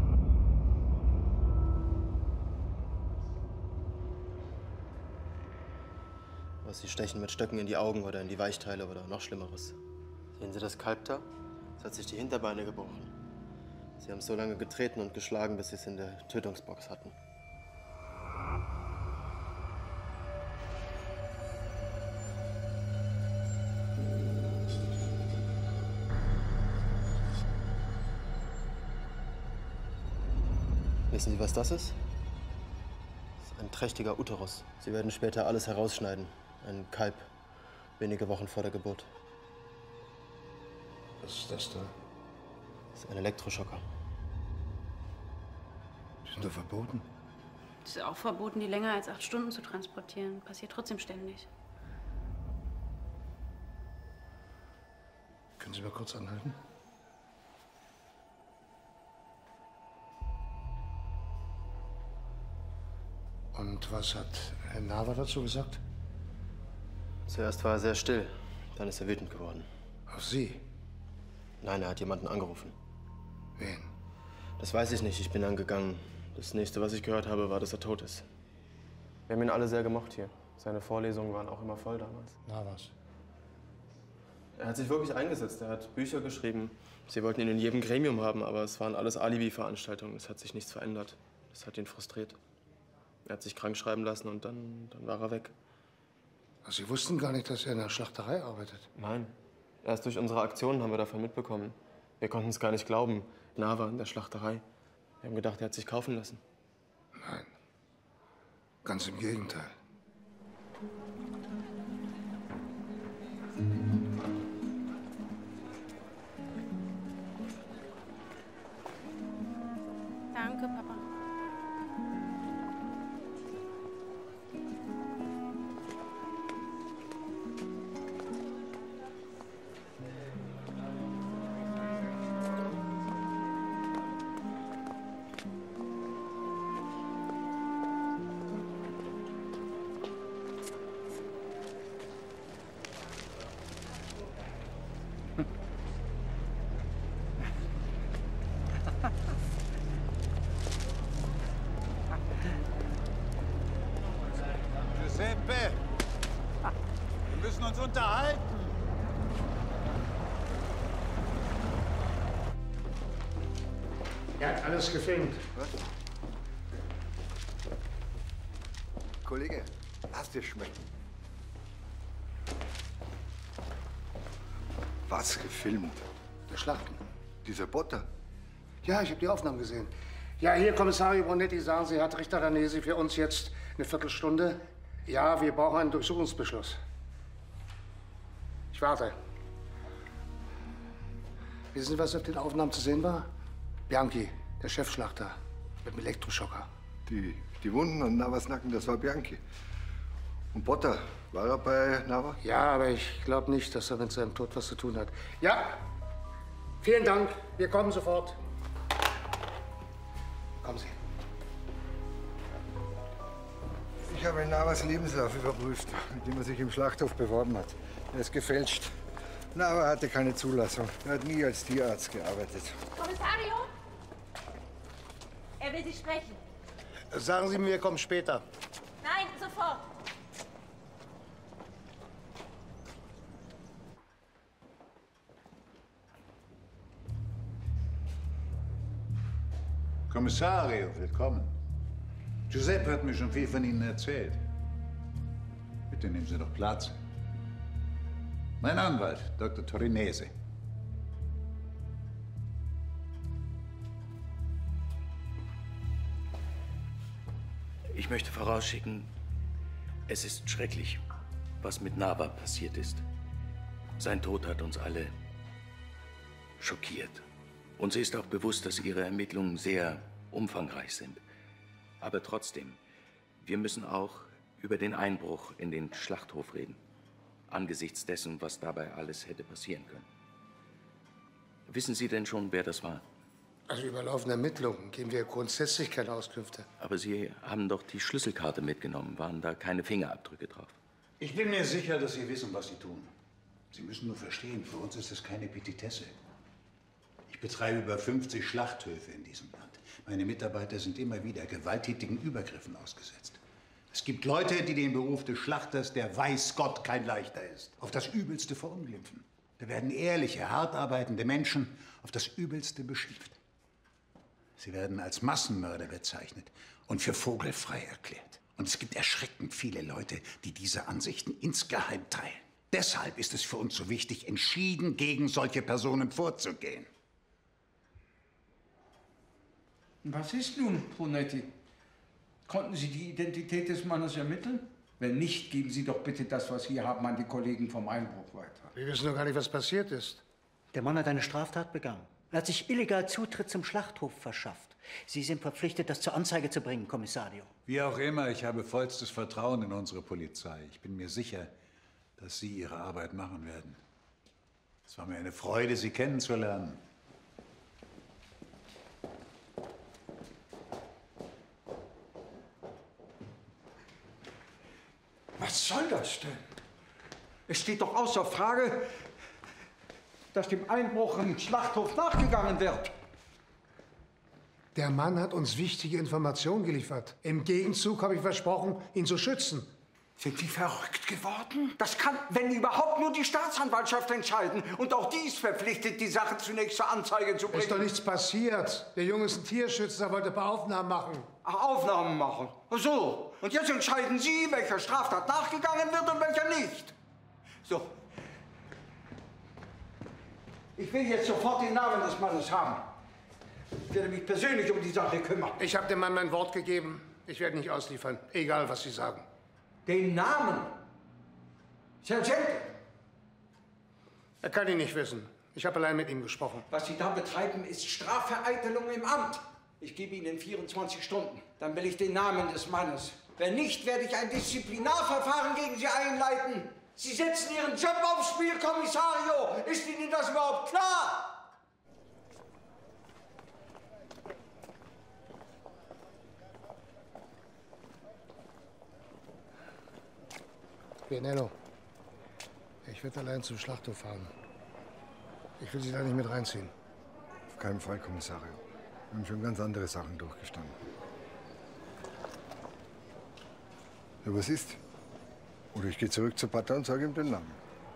Aber sie stechen mit Stöcken in die Augen oder in die Weichteile oder noch Schlimmeres. Sehen Sie das Kalb da? Es hat sich die Hinterbeine gebrochen. Sie haben so lange getreten und geschlagen, bis sie es in der Tötungsbox hatten. Wissen Sie, was das ist? Das ist ein trächtiger Uterus. Sie werden später alles herausschneiden. Ein Kalb, wenige Wochen vor der Geburt. Was ist das da? Das ist ein Elektroschocker. Die sind doch verboten. Es ist auch verboten, die länger als acht Stunden zu transportieren. Passiert trotzdem ständig. Können Sie mal kurz anhalten? Und was hat Herr Nava dazu gesagt? Zuerst war er sehr still, dann ist er wütend geworden. Auf Sie? Nein, er hat jemanden angerufen. Wen? Das weiß ich nicht, ich bin dann gegangen. Das nächste, was ich gehört habe, war, dass er tot ist. Wir haben ihn alle sehr gemocht hier. Seine Vorlesungen waren auch immer voll damals. Na was? Er hat sich wirklich eingesetzt, er hat Bücher geschrieben. Sie wollten ihn in jedem Gremium haben, aber es waren alles Alibi-Veranstaltungen. Es hat sich nichts verändert. Das hat ihn frustriert. Er hat sich krank schreiben lassen und dann, dann war er weg. Also Sie wussten gar nicht, dass er in der Schlachterei arbeitet? Nein. Erst durch unsere Aktionen haben wir davon mitbekommen. Wir konnten es gar nicht glauben. Nava in der Schlachterei. Wir haben gedacht, er hat sich kaufen lassen. Nein. Ganz im Gegenteil. Danke, Papa. Giuseppe, wir müssen uns unterhalten. Er hat alles gefilmt. Was? Kollege, hast du schmecken? Was gefilmt? Der Schlachten. Dieser Botter? Ja, ich habe die Aufnahmen gesehen. Ja, hier, Kommissario Bonetti, sagen Sie, hat Richter Danesi für uns jetzt eine Viertelstunde? Ja, wir brauchen einen Durchsuchungsbeschluss. Ich warte. Wissen Sie, was auf den Aufnahmen zu sehen war? Bianchi, der Chefschlachter, mit dem Elektroschocker. Die, die Wunden an Navas Nacken, das war Bianchi. Und Botter, war er bei Nava? Ja, aber ich glaube nicht, dass er mit seinem Tod was zu tun hat. Ja, vielen Dank. Wir kommen sofort. Kommen Sie. Ich habe Navas Lebenslauf überprüft, mit dem er sich im Schlachthof beworben hat. Er ist gefälscht. Nava hatte keine Zulassung. Er hat nie als Tierarzt gearbeitet. Kommissario? Er will Sie sprechen. Sagen Sie mir, wir kommen später. Nein, sofort. Kommissario, willkommen. Giuseppe hat mir schon viel von Ihnen erzählt. Bitte nehmen Sie doch Platz. Mein Anwalt, Doktor Torinese. Ich möchte vorausschicken, es ist schrecklich, was mit Nava passiert ist. Sein Tod hat uns alle schockiert. Uns ist auch bewusst, dass Ihre Ermittlungen sehr umfangreich sind. Aber trotzdem, wir müssen auch über den Einbruch in den Schlachthof reden. Angesichts dessen, was dabei alles hätte passieren können. Wissen Sie denn schon, wer das war? Also über laufende Ermittlungen geben wir grundsätzlich keine Auskünfte. Aber Sie haben doch die Schlüsselkarte mitgenommen. Waren da keine Fingerabdrücke drauf? Ich bin mir sicher, dass Sie wissen, was Sie tun. Sie müssen nur verstehen, für uns ist es keine Petitesse. Ich betreibe über fünfzig Schlachthöfe in diesem Land. Meine Mitarbeiter sind immer wieder gewalttätigen Übergriffen ausgesetzt. Es gibt Leute, die den Beruf des Schlachters, der weiß Gott kein leichter ist, auf das Übelste verunglimpfen. Da werden ehrliche, hart arbeitende Menschen auf das Übelste beschimpft. Sie werden als Massenmörder bezeichnet und für vogelfrei erklärt. Und es gibt erschreckend viele Leute, die diese Ansichten insgeheim teilen. Deshalb ist es für uns so wichtig, entschieden gegen solche Personen vorzugehen. Was ist nun, Brunetti? Konnten Sie die Identität des Mannes ermitteln? Wenn nicht, geben Sie doch bitte das, was Sie haben, an die Kollegen vom Einbruch weiter. Wir wissen doch gar nicht, was passiert ist. Der Mann hat eine Straftat begangen. Er hat sich illegal Zutritt zum Schlachthof verschafft. Sie sind verpflichtet, das zur Anzeige zu bringen, Kommissario. Wie auch immer, ich habe vollstes Vertrauen in unsere Polizei. Ich bin mir sicher, dass Sie Ihre Arbeit machen werden. Es war mir eine Freude, Sie kennenzulernen. Was soll das denn? Es steht doch außer Frage, dass dem Einbruch im Schlachthof nachgegangen wird. Der Mann hat uns wichtige Informationen geliefert. Im Gegenzug habe ich versprochen, ihn zu schützen. Sind Sie verrückt geworden? Das kann, wenn überhaupt, nur die Staatsanwaltschaft entscheiden. Und auch die ist verpflichtet, die Sache zunächst zur Anzeige zu bringen. Ist doch nichts passiert. Der Junge ist ein Tierschützer, er wollte ein paar Aufnahmen machen. Ach, Aufnahmen machen? Ach so. Und jetzt entscheiden Sie, welcher Straftat nachgegangen wird und welcher nicht. So. Ich will jetzt sofort den Namen des Mannes haben. Ich werde mich persönlich um die Sache kümmern. Ich habe dem Mann mein Wort gegeben. Ich werde nicht ausliefern, egal was Sie sagen. Den Namen? Sergeant? Er kann ihn nicht wissen. Ich habe allein mit ihm gesprochen. Was Sie da betreiben, ist Strafvereitelung im Amt. Ich gebe Ihnen vierundzwanzig Stunden. Dann will ich den Namen des Mannes. Wenn nicht, werde ich ein Disziplinarverfahren gegen Sie einleiten. Sie setzen Ihren Job aufs Spiel, Kommissario. Ist Ihnen das überhaupt klar? Pianello, ich werde allein zum Schlachthof fahren. Ich will Sie da nicht mit reinziehen. Auf keinen Fall, Kommissario. Wir haben schon ganz andere Sachen durchgestanden. Ja, was ist? Oder ich gehe zurück zu Pata und sage ihm den Namen.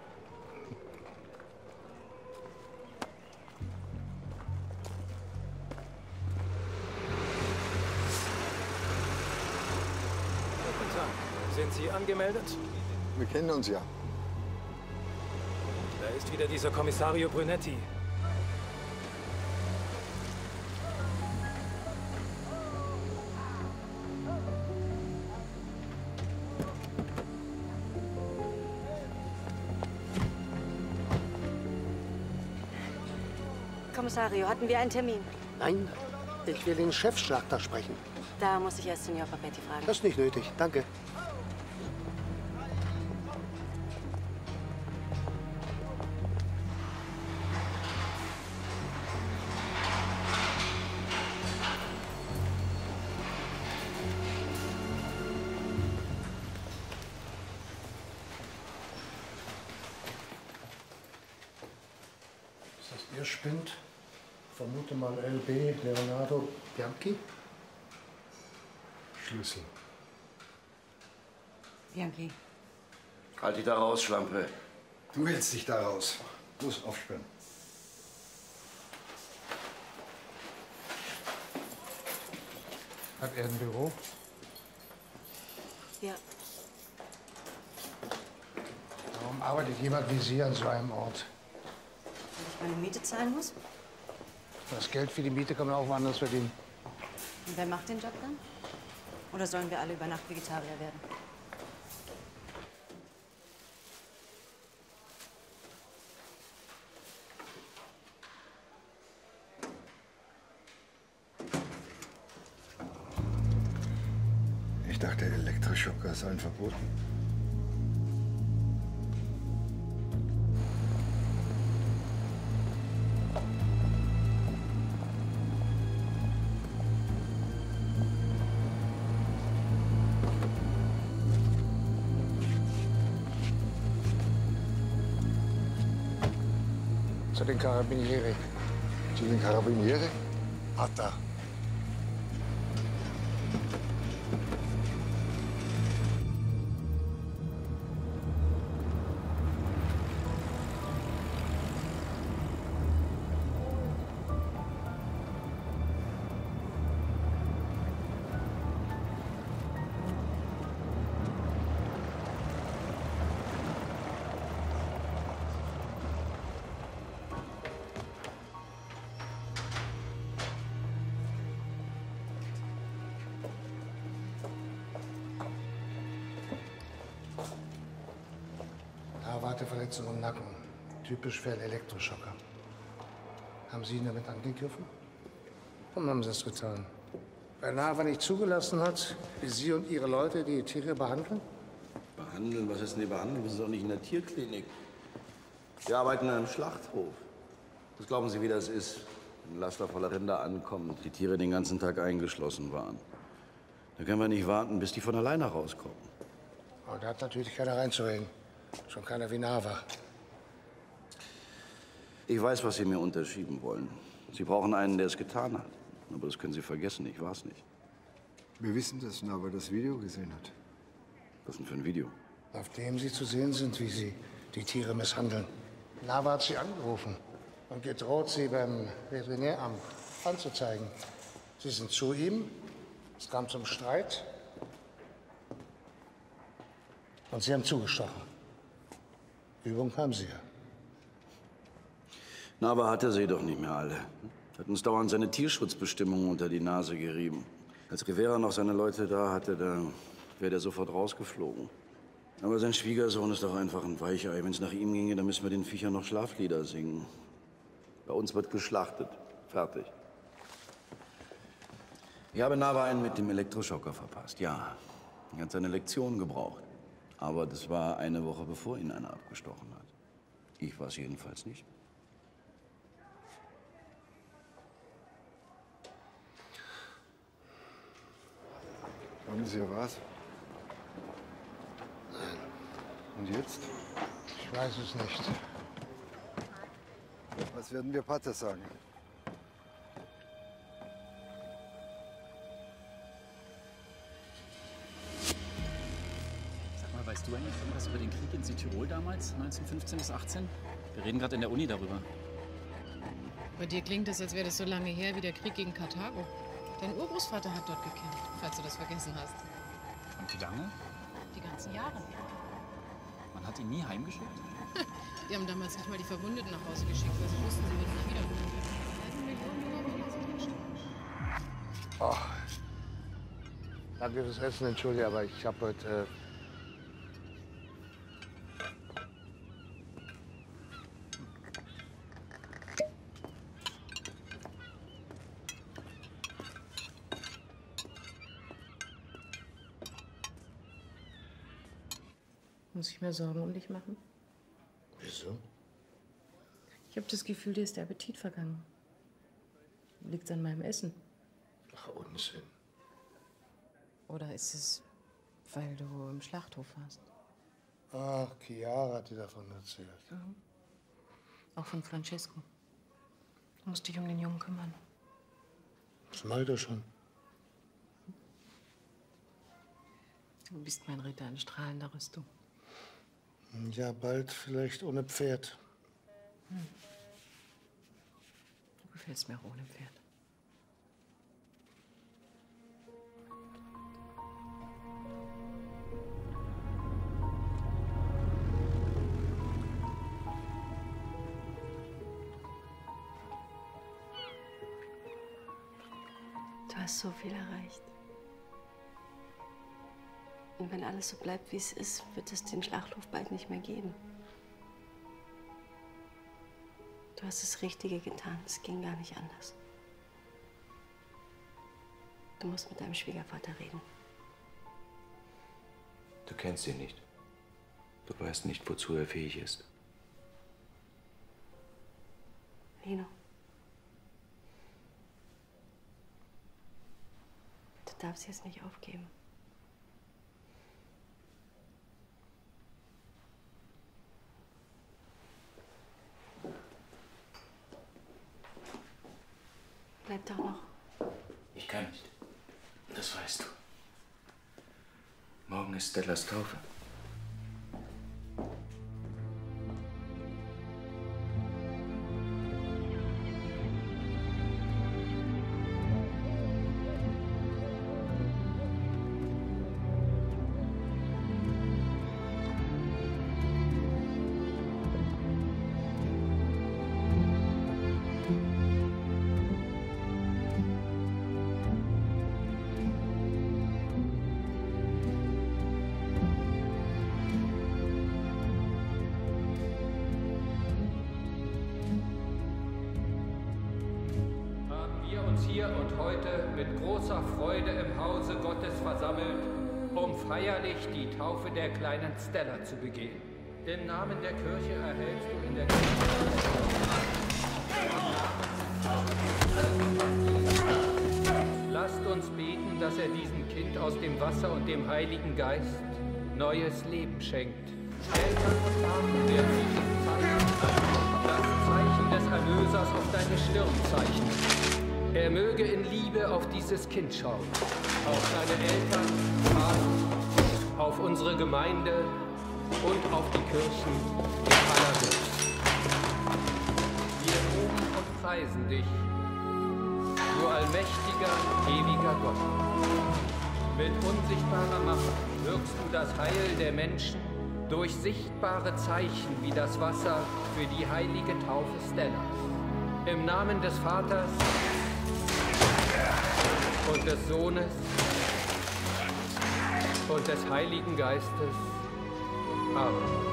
Guten Tag. Sind Sie angemeldet? Wir kennen uns ja. Da ist wieder dieser Kommissario Brunetti. Kommissario, hatten wir einen Termin? Nein, ich will den Chefschlachter sprechen. Da muss ich erst Signor Papetti fragen. Das ist nicht nötig, danke. Ihr spinnt. Vermute mal L B Leonardo Bianchi. Schlüssel. Bianchi. Halt dich da raus, Schlampe. Du hältst dich da raus. Los, aufsperren. Hat er ein Büro? Ja. Warum arbeitet jemand wie Sie an so einem Ort? Wenn ich meine Miete zahlen muss? Das Geld für die Miete kann man auch woanders verdienen. Und wer macht den Job dann? Oder sollen wir alle über Nacht Vegetarier werden? Ich dachte, Elektroschocker seien verboten. Zu den Carabinieri. Zu den Karabiniere? Ach, da. Verletzung im Nacken. Typisch für einen Elektroschocker. Haben Sie ihn damit angegriffen? Warum haben Sie das getan? Weil Nava nicht zugelassen hat, wie Sie und Ihre Leute die Tiere behandeln? Behandeln? Was ist denn die Behandlung? Wir sind doch nicht in der Tierklinik. Wir arbeiten in einem Schlachthof. Was glauben Sie, wie das ist, wenn ein Laster voller Rinder ankommt und die Tiere den ganzen Tag eingeschlossen waren? Da können wir nicht warten, bis die von alleine rauskommen. Aber da hat natürlich keiner reinzureden. Schon keiner wie Nava. Ich weiß, was Sie mir unterschieben wollen. Sie brauchen einen, der es getan hat. Aber das können Sie vergessen, ich war es nicht. Wir wissen, dass Nava das Video gesehen hat. Was denn für ein Video? Auf dem Sie zu sehen sind, wie Sie die Tiere misshandeln. Nava hat Sie angerufen und gedroht, Sie beim Veterinäramt anzuzeigen. Sie sind zu ihm, es kam zum Streit und Sie haben zugestochen. Übung haben Sie ja. Nava hatte sie doch nicht mehr alle. Hat uns dauernd seine Tierschutzbestimmungen unter die Nase gerieben. Als Rivera noch seine Leute da hatte, da wäre der sofort rausgeflogen. Aber sein Schwiegersohn ist doch einfach ein Weichei. Wenn es nach ihm ginge, dann müssen wir den Viechern noch Schlaflieder singen. Bei uns wird geschlachtet. Fertig. Ich habe Nava einen mit dem Elektroschocker verpasst, ja. Er hat seine Lektion gebraucht. Aber das war eine Woche, bevor ihn einer abgestochen hat. Ich war es jedenfalls nicht. Haben Sie ja was? Nein. Und jetzt? Ich weiß es nicht. Was werden wir Pater sagen? Weißt du eigentlich irgendwas über den Krieg in Südtirol damals, neunzehnhundertfünfzehn bis achtzehn? Wir reden gerade in der Uni darüber. Bei dir klingt es, als wäre das so lange her wie der Krieg gegen Karthago. Dein Urgroßvater hat dort gekämpft, falls du das vergessen hast. Und wie lange? Die ganzen Jahre. Man hat ihn nie heimgeschickt? Die haben damals nicht mal die Verwundeten nach Hause geschickt, weil sie wussten, sie würden nicht wiederkommen. Oh. Danke fürs Essen, entschuldige, aber ich habe heute... Äh Muss ich mir Sorgen um dich machen? Wieso? Ich habe das Gefühl, dir ist der Appetit vergangen. Liegt's an meinem Essen? Ach, Unsinn. Oder ist es, weil du im Schlachthof warst? Ach, Chiara hat dir davon erzählt. Mhm. Auch von Francesco. Du musst dich um den Jungen kümmern. Das mach ich doch schon. Du bist mein Ritter in strahlender Rüstung. Ja, bald vielleicht ohne Pferd. Hm. Du gefällst mir auch ohne Pferd. Du hast so viel erreicht. Und wenn alles so bleibt, wie es ist, wird es den Schlachthof bald nicht mehr geben. Du hast das Richtige getan. Es ging gar nicht anders. Du musst mit deinem Schwiegervater reden. Du kennst ihn nicht. Du weißt nicht, wozu er fähig ist. Lino. Du darfst jetzt nicht aufgeben. Morgen ist Stellas Taufe. Hier und heute mit großer Freude im Hause Gottes versammelt, um feierlich die Taufe der kleinen Stella zu begehen. Im Namen der Kirche erhältst du in der Lasst uns beten, dass er diesem Kind aus dem Wasser und dem Heiligen Geist neues Leben schenkt. Eltern und Vater werden dieses Zeichen, das Zeichen des Erlösers auf deine Stirn zeichnen. Er möge in Liebe auf dieses Kind schauen, auf seine Eltern, Vater, auf unsere Gemeinde und auf die Kirchen in aller Welt. Wir loben und preisen dich, du allmächtiger, ewiger Gott. Mit unsichtbarer Macht wirkst du das Heil der Menschen durch sichtbare Zeichen wie das Wasser für die heilige Taufe Stellas. Im Namen des Vaters und des Sohnes und des Heiligen Geistes. Amen.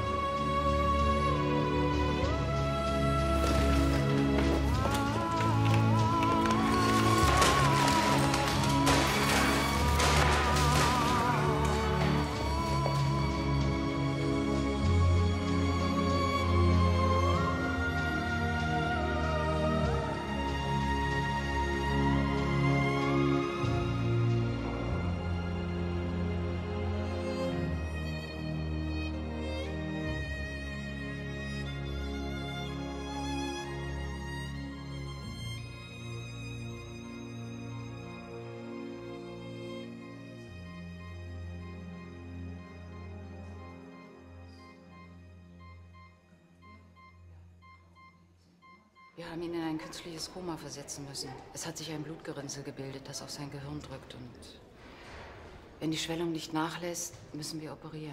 Wir haben ihn in ein künstliches Koma versetzen müssen. Es hat sich ein Blutgerinnsel gebildet, das auf sein Gehirn drückt. Und wenn die Schwellung nicht nachlässt, müssen wir operieren.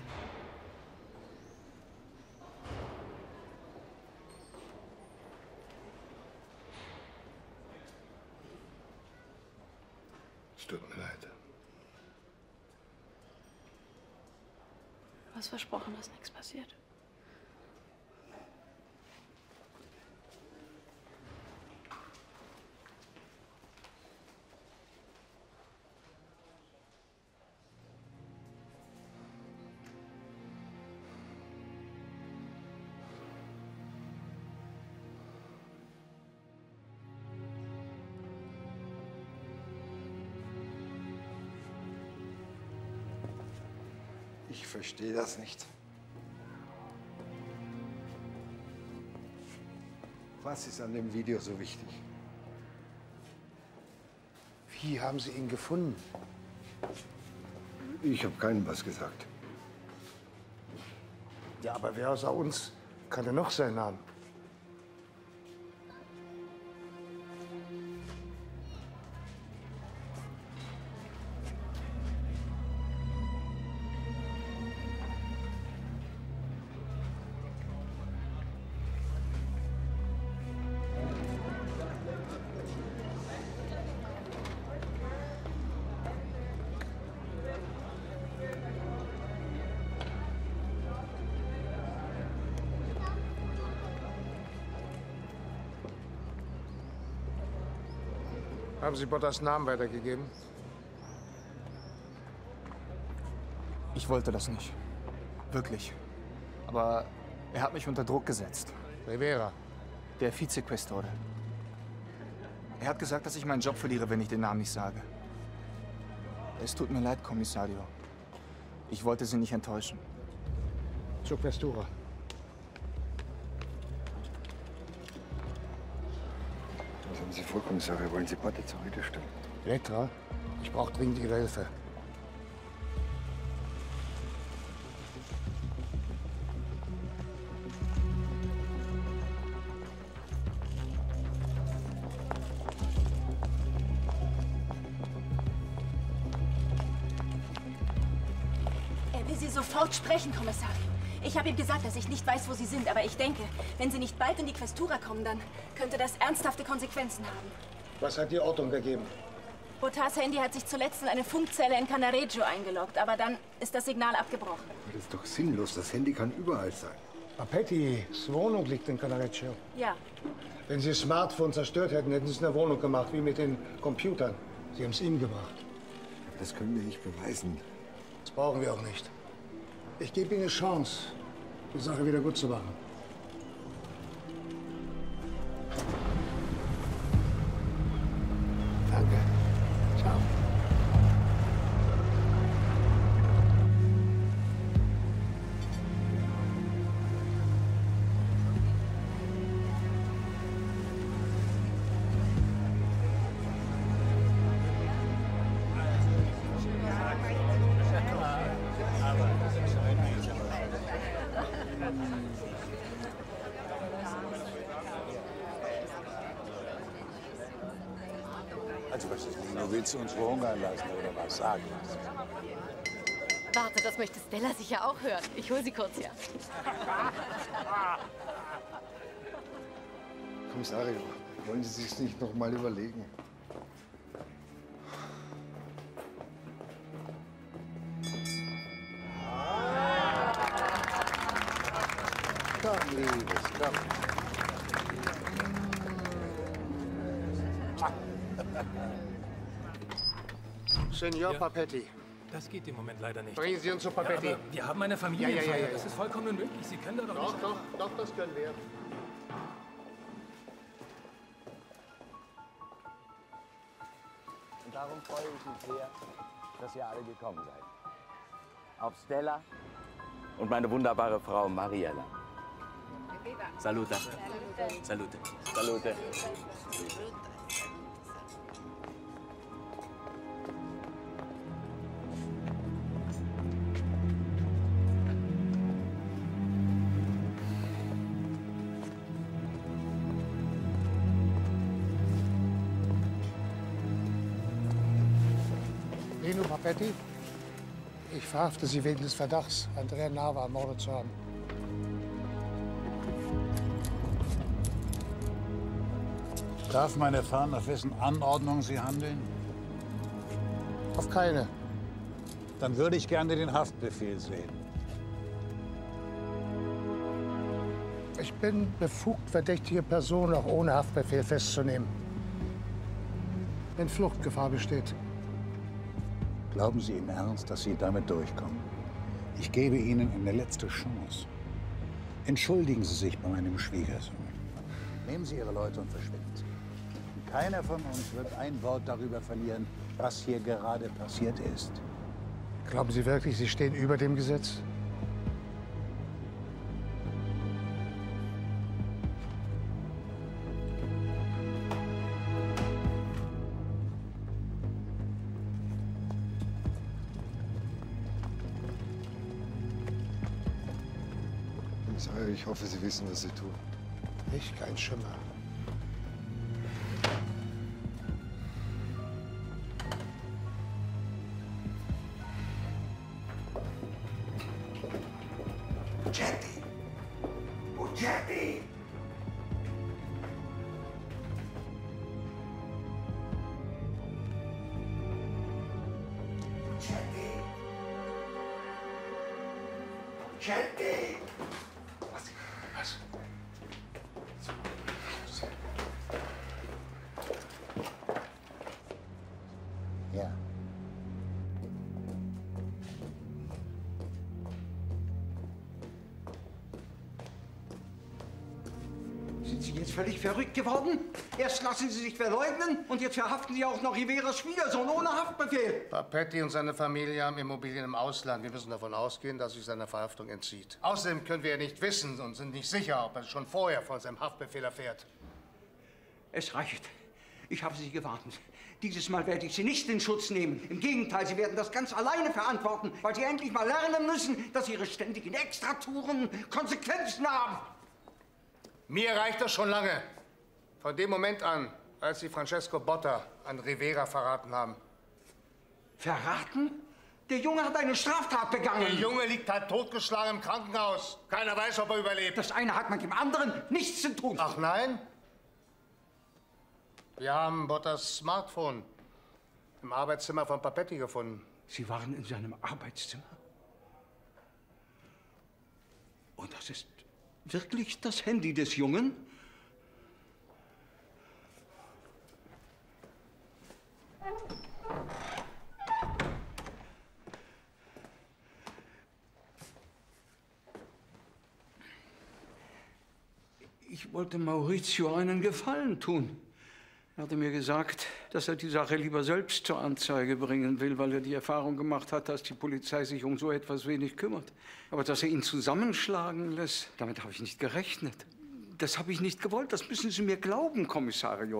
Es tut mir leid. Du hast versprochen, dass nichts passiert. Ich verstehe das nicht. Was ist an dem Video so wichtig? Wie haben Sie ihn gefunden? Ich habe keinem was gesagt. Ja, aber wer außer uns kann denn noch seinen Namen? Haben Sie Bottas Namen weitergegeben? Ich wollte das nicht. Wirklich. Aber er hat mich unter Druck gesetzt. Rivera? Der Vizequestore. Er hat gesagt, dass ich meinen Job verliere, wenn ich den Namen nicht sage. Es tut mir leid, Kommissario. Ich wollte Sie nicht enttäuschen. Zur Questura. Das haben Sie vor, Kommissar. Wollen Sie Botte zur Rede stellen? Elektra, ich brauche dringend Ihre Hilfe. sofort sprechen, Kommissarin. Ich habe ihm gesagt, dass ich nicht weiß, wo Sie sind, aber ich denke, wenn Sie nicht bald in die Questura kommen, dann könnte das ernsthafte Konsequenzen haben. Was hat die Ortung gegeben? Botars Handy hat sich zuletzt in eine Funkzelle in Canareggio eingeloggt, aber dann ist das Signal abgebrochen. Das ist doch sinnlos. Das Handy kann überall sein. Papettis Wohnung liegt in Canareggio. Ja. Wenn Sie das Smartphone zerstört hätten, hätten Sie es in der Wohnung gemacht, wie mit den Computern. Sie haben es ihm gebracht. Das können wir nicht beweisen. Das brauchen wir auch nicht. Ich gebe Ihnen eine Chance, die Sache wieder gut zu machen. Danke. Ciao. Also was ist Lino? Willst du uns verhungern lassen oder was? Sag was. Warte, das möchte Stella sicher auch hören. Ich hole sie kurz her. Kommissario, wollen Sie sich nicht noch mal überlegen? Komm, Liebes, komm. Signor Ja. Papetti, Das geht im Moment leider nicht. bringen Sie uns zu Papetti. Ja, aber wir haben eine Familienfeier. Ja, ja, ja, ja. Das ist vollkommen unmöglich. Sie können da doch, Doch, nicht... doch, doch, das können wir. Und darum freue ich mich sehr, dass ihr alle gekommen seid. Auf Stella und meine wunderbare Frau Mariella. Salute. Salute. Salute. Lino Papetti, ich verhafte Sie wegen des Verdachts, Andrea Nava ermordet zu haben. Darf man erfahren, auf wessen Anordnung Sie handeln? Auf keine. Dann würde ich gerne den Haftbefehl sehen. Ich bin befugt, verdächtige Personen auch ohne Haftbefehl festzunehmen. Wenn Fluchtgefahr besteht. Glauben Sie im Ernst, dass Sie damit durchkommen? Ich gebe Ihnen eine letzte Chance. Entschuldigen Sie sich bei meinem Schwiegersohn. Nehmen Sie Ihre Leute und verschwinden Sie. Und keiner von uns wird ein Wort darüber verlieren, was hier gerade passiert ist. Glauben Sie wirklich, Sie stehen über dem Gesetz? Kommissar, ich hoffe, Sie wissen, was Sie tun. Ich kein Schimmer. Bugetti! Bugetti! Bugetti! Bugetti! Was? Was? Ja. Sind Sie jetzt völlig verrückt geworden? Erst lassen Sie sich verleugnen und jetzt verhaften Sie auch noch Riveras Schwiegersohn ohne Haftbefehl. Papetti und seine Familie haben Immobilien im Ausland. Wir müssen davon ausgehen, dass sich seiner Verhaftung entzieht. Außerdem können wir ja nicht wissen und sind nicht sicher, ob er schon vorher von seinem Haftbefehl erfährt. Es reicht. Ich habe Sie gewarnt. Dieses Mal werde ich Sie nicht in Schutz nehmen. Im Gegenteil, Sie werden das ganz alleine verantworten, weil Sie endlich mal lernen müssen, dass Ihre ständigen Extratouren Konsequenzen haben. Mir reicht das schon lange. Von dem Moment an, als Sie Francesco Botta an Rivera verraten haben. Verraten? Der Junge hat eine Straftat begangen. Der Junge liegt halb totgeschlagen im Krankenhaus. Keiner weiß, ob er überlebt. Das eine hat mit dem anderen nichts zu tun. Ach nein? Wir haben Bottas Smartphone im Arbeitszimmer von Papetti gefunden. Sie waren in seinem Arbeitszimmer? Und das ist wirklich das Handy des Jungen? Ich wollte Maurizio einen Gefallen tun. Er hatte mir gesagt, dass er die Sache lieber selbst zur Anzeige bringen will, weil er die Erfahrung gemacht hat, dass die Polizei sich um so etwas wenig kümmert. Aber dass er ihn zusammenschlagen lässt, damit habe ich nicht gerechnet. Das habe ich nicht gewollt. Das müssen Sie mir glauben, Kommissario.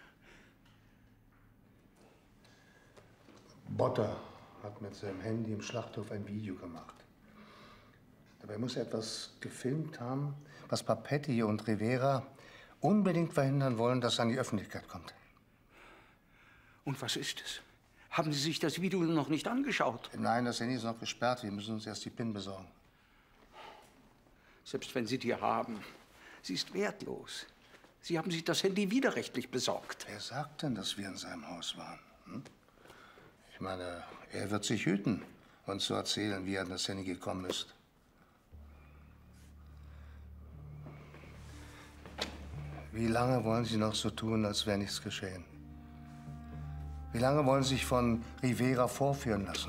Botter hat mit seinem Handy im Schlachthof ein Video gemacht. Dabei muss er etwas gefilmt haben, was Papetti und Rivera unbedingt verhindern wollen, dass es an die Öffentlichkeit kommt. Und was ist es? Haben Sie sich das Video noch nicht angeschaut? Nein, das Handy ist noch gesperrt. Wir müssen uns erst die PIN besorgen. Selbst wenn Sie die haben, sie ist wertlos. Sie haben sich das Handy widerrechtlich besorgt. Wer sagt denn, dass wir in seinem Haus waren? Hm? Ich meine, er wird sich hüten, uns zu erzählen, wie er an das Handy gekommen ist. Wie lange wollen Sie noch so tun, als wäre nichts geschehen? Wie lange wollen Sie sich von Rivera vorführen lassen?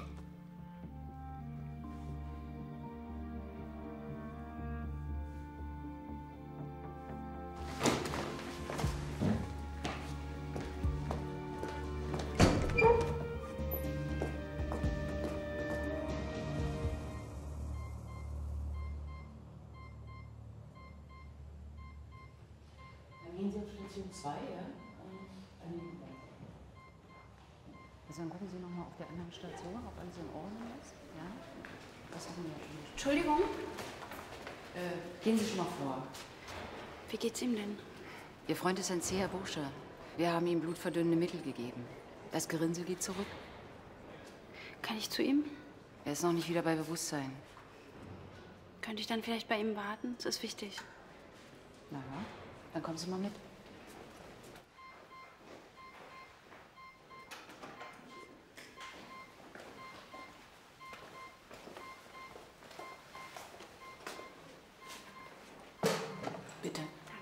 Also dann gucken Sie noch mal auf der anderen Station, ob alles in Ordnung ist. Ja? Das haben wir ja schon. Entschuldigung? Äh, gehen Sie schon mal vor. Wie geht's ihm denn? Ihr Freund ist ein zäher Bursche. Wir haben ihm blutverdünnende Mittel gegeben. Das Gerinnsel geht zurück. Kann ich zu ihm? Er ist noch nicht wieder bei Bewusstsein. Könnte ich dann vielleicht bei ihm warten? Das ist wichtig. Na ja, dann kommen Sie mal mit. Bitte.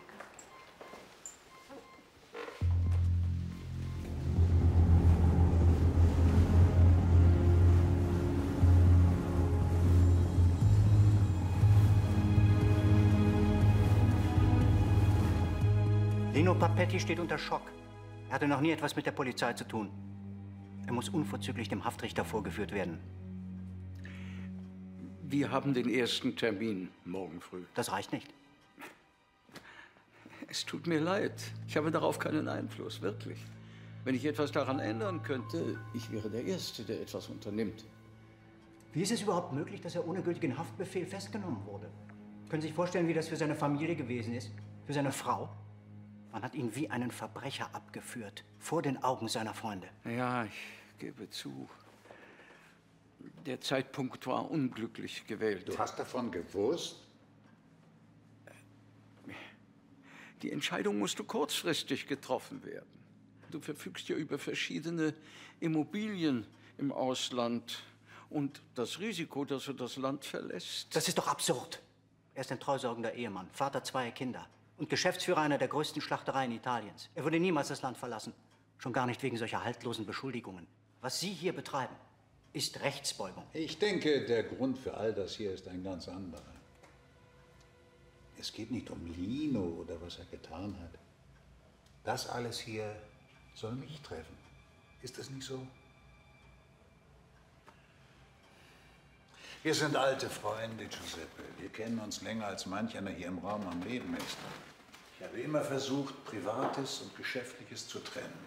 Lino Papetti steht unter Schock. Er hatte noch nie etwas mit der Polizei zu tun. Er muss unverzüglich dem Haftrichter vorgeführt werden. Wir haben den ersten Termin morgen früh. Das reicht nicht. Es tut mir leid. Ich habe darauf keinen Einfluss, wirklich. Wenn ich etwas daran ändern könnte, ich wäre der Erste, der etwas unternimmt. Wie ist es überhaupt möglich, dass er ohne gültigen Haftbefehl festgenommen wurde? Können Sie sich vorstellen, wie das für seine Familie gewesen ist? Für seine Frau? Man hat ihn wie einen Verbrecher abgeführt, vor den Augen seiner Freunde. Ja, ich gebe zu. Der Zeitpunkt war unglücklich gewählt. Du hast davon gewusst? Die Entscheidung musste kurzfristig getroffen werden. Du verfügst ja über verschiedene Immobilien im Ausland. Und das Risiko, dass er das Land verlässt... Das ist doch absurd. Er ist ein treusorgender Ehemann, Vater zweier Kinder und Geschäftsführer einer der größten Schlachtereien Italiens. Er würde niemals das Land verlassen. Schon gar nicht wegen solcher haltlosen Beschuldigungen. Was Sie hier betreiben, ist Rechtsbeugung. Ich denke, der Grund für all das hier ist ein ganz anderer. Es geht nicht um Lino oder was er getan hat. Das alles hier soll mich treffen. Ist das nicht so? Wir sind alte Freunde, Giuseppe. Wir kennen uns länger, als manch einer hier im Raum am Leben ist. Ich habe immer versucht, Privates und Geschäftliches zu trennen.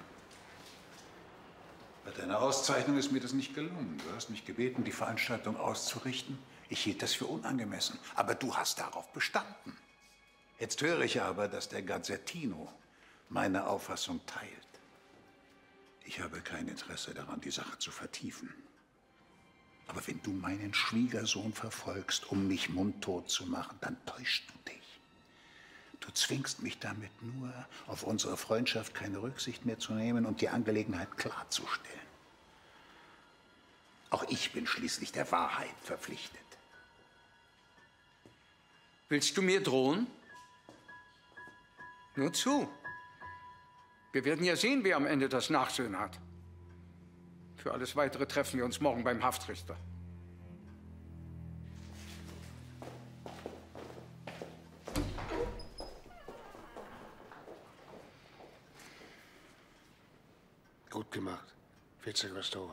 Bei deiner Auszeichnung ist mir das nicht gelungen. Du hast mich gebeten, die Veranstaltung auszurichten. Ich hielt das für unangemessen. Aber du hast darauf bestanden. Jetzt höre ich aber, dass der Gazzettino meine Auffassung teilt. Ich habe kein Interesse daran, die Sache zu vertiefen. Aber wenn du meinen Schwiegersohn verfolgst, um mich mundtot zu machen, dann täuschst du dich. Du zwingst mich damit nur, auf unsere Freundschaft keine Rücksicht mehr zu nehmen und die Angelegenheit klarzustellen. Auch ich bin schließlich der Wahrheit verpflichtet. Willst du mir drohen? Nur zu. Wir werden ja sehen, wer am Ende das Nachsehen hat. Für alles Weitere treffen wir uns morgen beim Haftrichter. Gut gemacht, Vizequestore.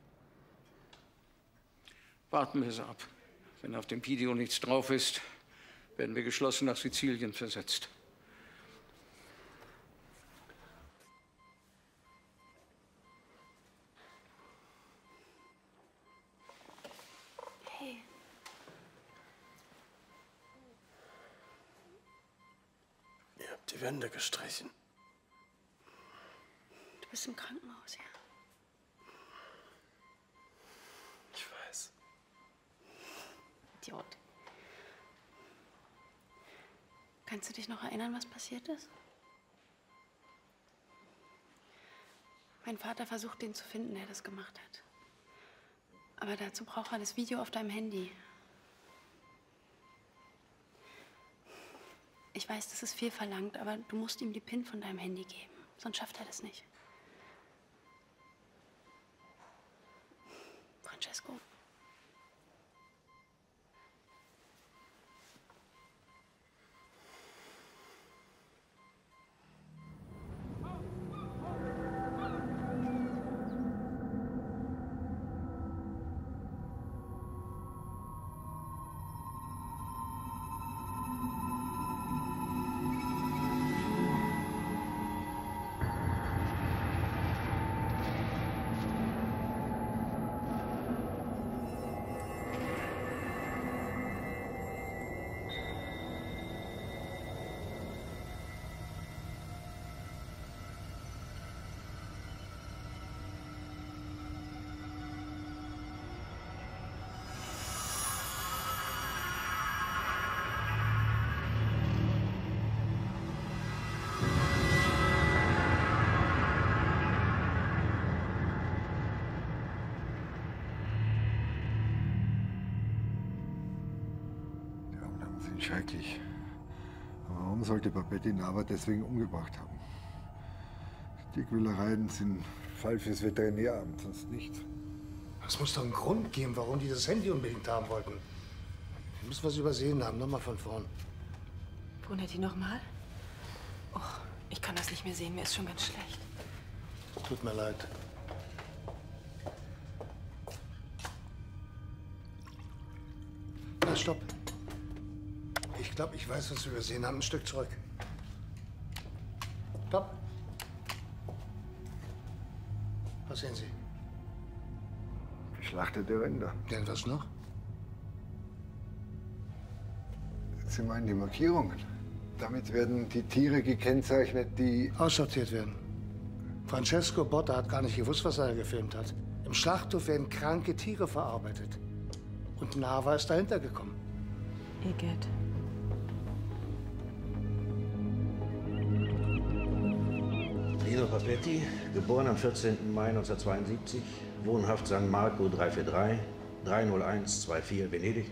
Warten wir es ab. Wenn auf dem Video nichts drauf ist, werden wir geschlossen nach Sizilien versetzt. Hey. Ihr habt die Wände gestrichen. Du bist im Krankenhaus, ja? Ich weiß. Idiot. Kannst du dich noch erinnern, was passiert ist? Mein Vater versucht, den zu finden, der das gemacht hat. Aber dazu braucht er das Video auf deinem Handy. Ich weiß, das ist viel verlangt, aber du musst ihm die PIN von deinem Handy geben. Sonst schafft er das nicht. Francesco. Schrecklich. Aber warum sollte Papetti Nava deswegen umgebracht haben? Die Quälereien sind Fall fürs Veterinäramt, sonst nichts. Es muss doch einen Grund geben, warum die das Handy unbedingt haben wollten. Wir müssen was übersehen haben. Nochmal von vorn. Brunetti, nochmal? Oh, ich kann das nicht mehr sehen. Mir ist schon ganz schlecht. Tut mir leid. Na, stopp. Ich glaube, ich weiß, was wir übersehen haben. Ein Stück zurück. Stopp. Was sehen Sie? Geschlachtete Rinder. Denn was noch? Sie meinen die Markierungen. Damit werden die Tiere gekennzeichnet, die aussortiert werden. Francesco Botta hat gar nicht gewusst, was er gefilmt hat. Im Schlachthof werden kranke Tiere verarbeitet. Und Nava ist dahinter gekommen. Igitt. Lino Papetti, geboren am vierzehnten Mai neunzehnhundertzweiundsiebzig, wohnhaft San Marco drei vier drei, drei null eins zwei vier, Venedig.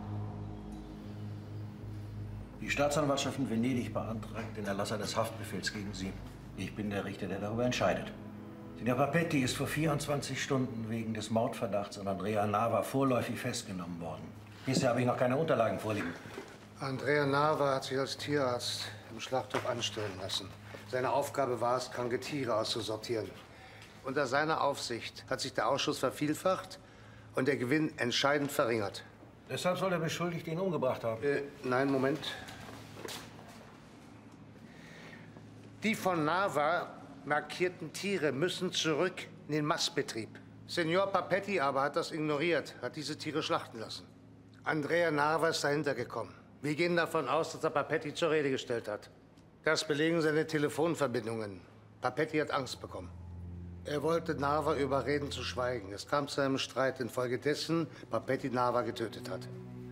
Die Staatsanwaltschaft in Venedig beantragt den Erlass eines Haftbefehls gegen Sie. Ich bin der Richter, der darüber entscheidet. Signor Papetti ist vor vierundzwanzig Stunden wegen des Mordverdachts an Andrea Nava vorläufig festgenommen worden. Bisher habe ich noch keine Unterlagen vorliegen. Andrea Nava hat sich als Tierarzt im Schlachthof anstellen lassen. Seine Aufgabe war es, kranke Tiere auszusortieren. Unter seiner Aufsicht hat sich der Ausschuss vervielfacht und der Gewinn entscheidend verringert. Deshalb soll der Beschuldigte ihn umgebracht haben. Äh, nein, Moment. Die von Nava markierten Tiere müssen zurück in den Mastbetrieb. Signor Papetti aber hat das ignoriert, hat diese Tiere schlachten lassen. Andrea Nava ist dahinter gekommen. Wir gehen davon aus, dass er Papetti zur Rede gestellt hat. Das belegen seine Telefonverbindungen. Papetti hat Angst bekommen. Er wollte Nava überreden zu schweigen. Es kam zu einem Streit, infolgedessen Papetti Nava getötet hat.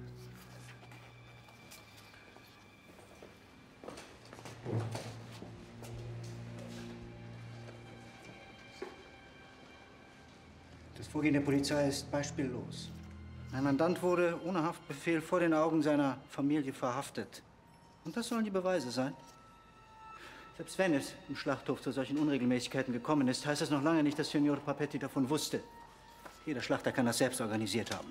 Das Vorgehen der Polizei ist beispiellos. Ein Mandant wurde ohne Haftbefehl vor den Augen seiner Familie verhaftet. Und das sollen die Beweise sein? Selbst wenn es im Schlachthof zu solchen Unregelmäßigkeiten gekommen ist, heißt das noch lange nicht, dass Signor Papetti davon wusste. Jeder Schlachter kann das selbst organisiert haben.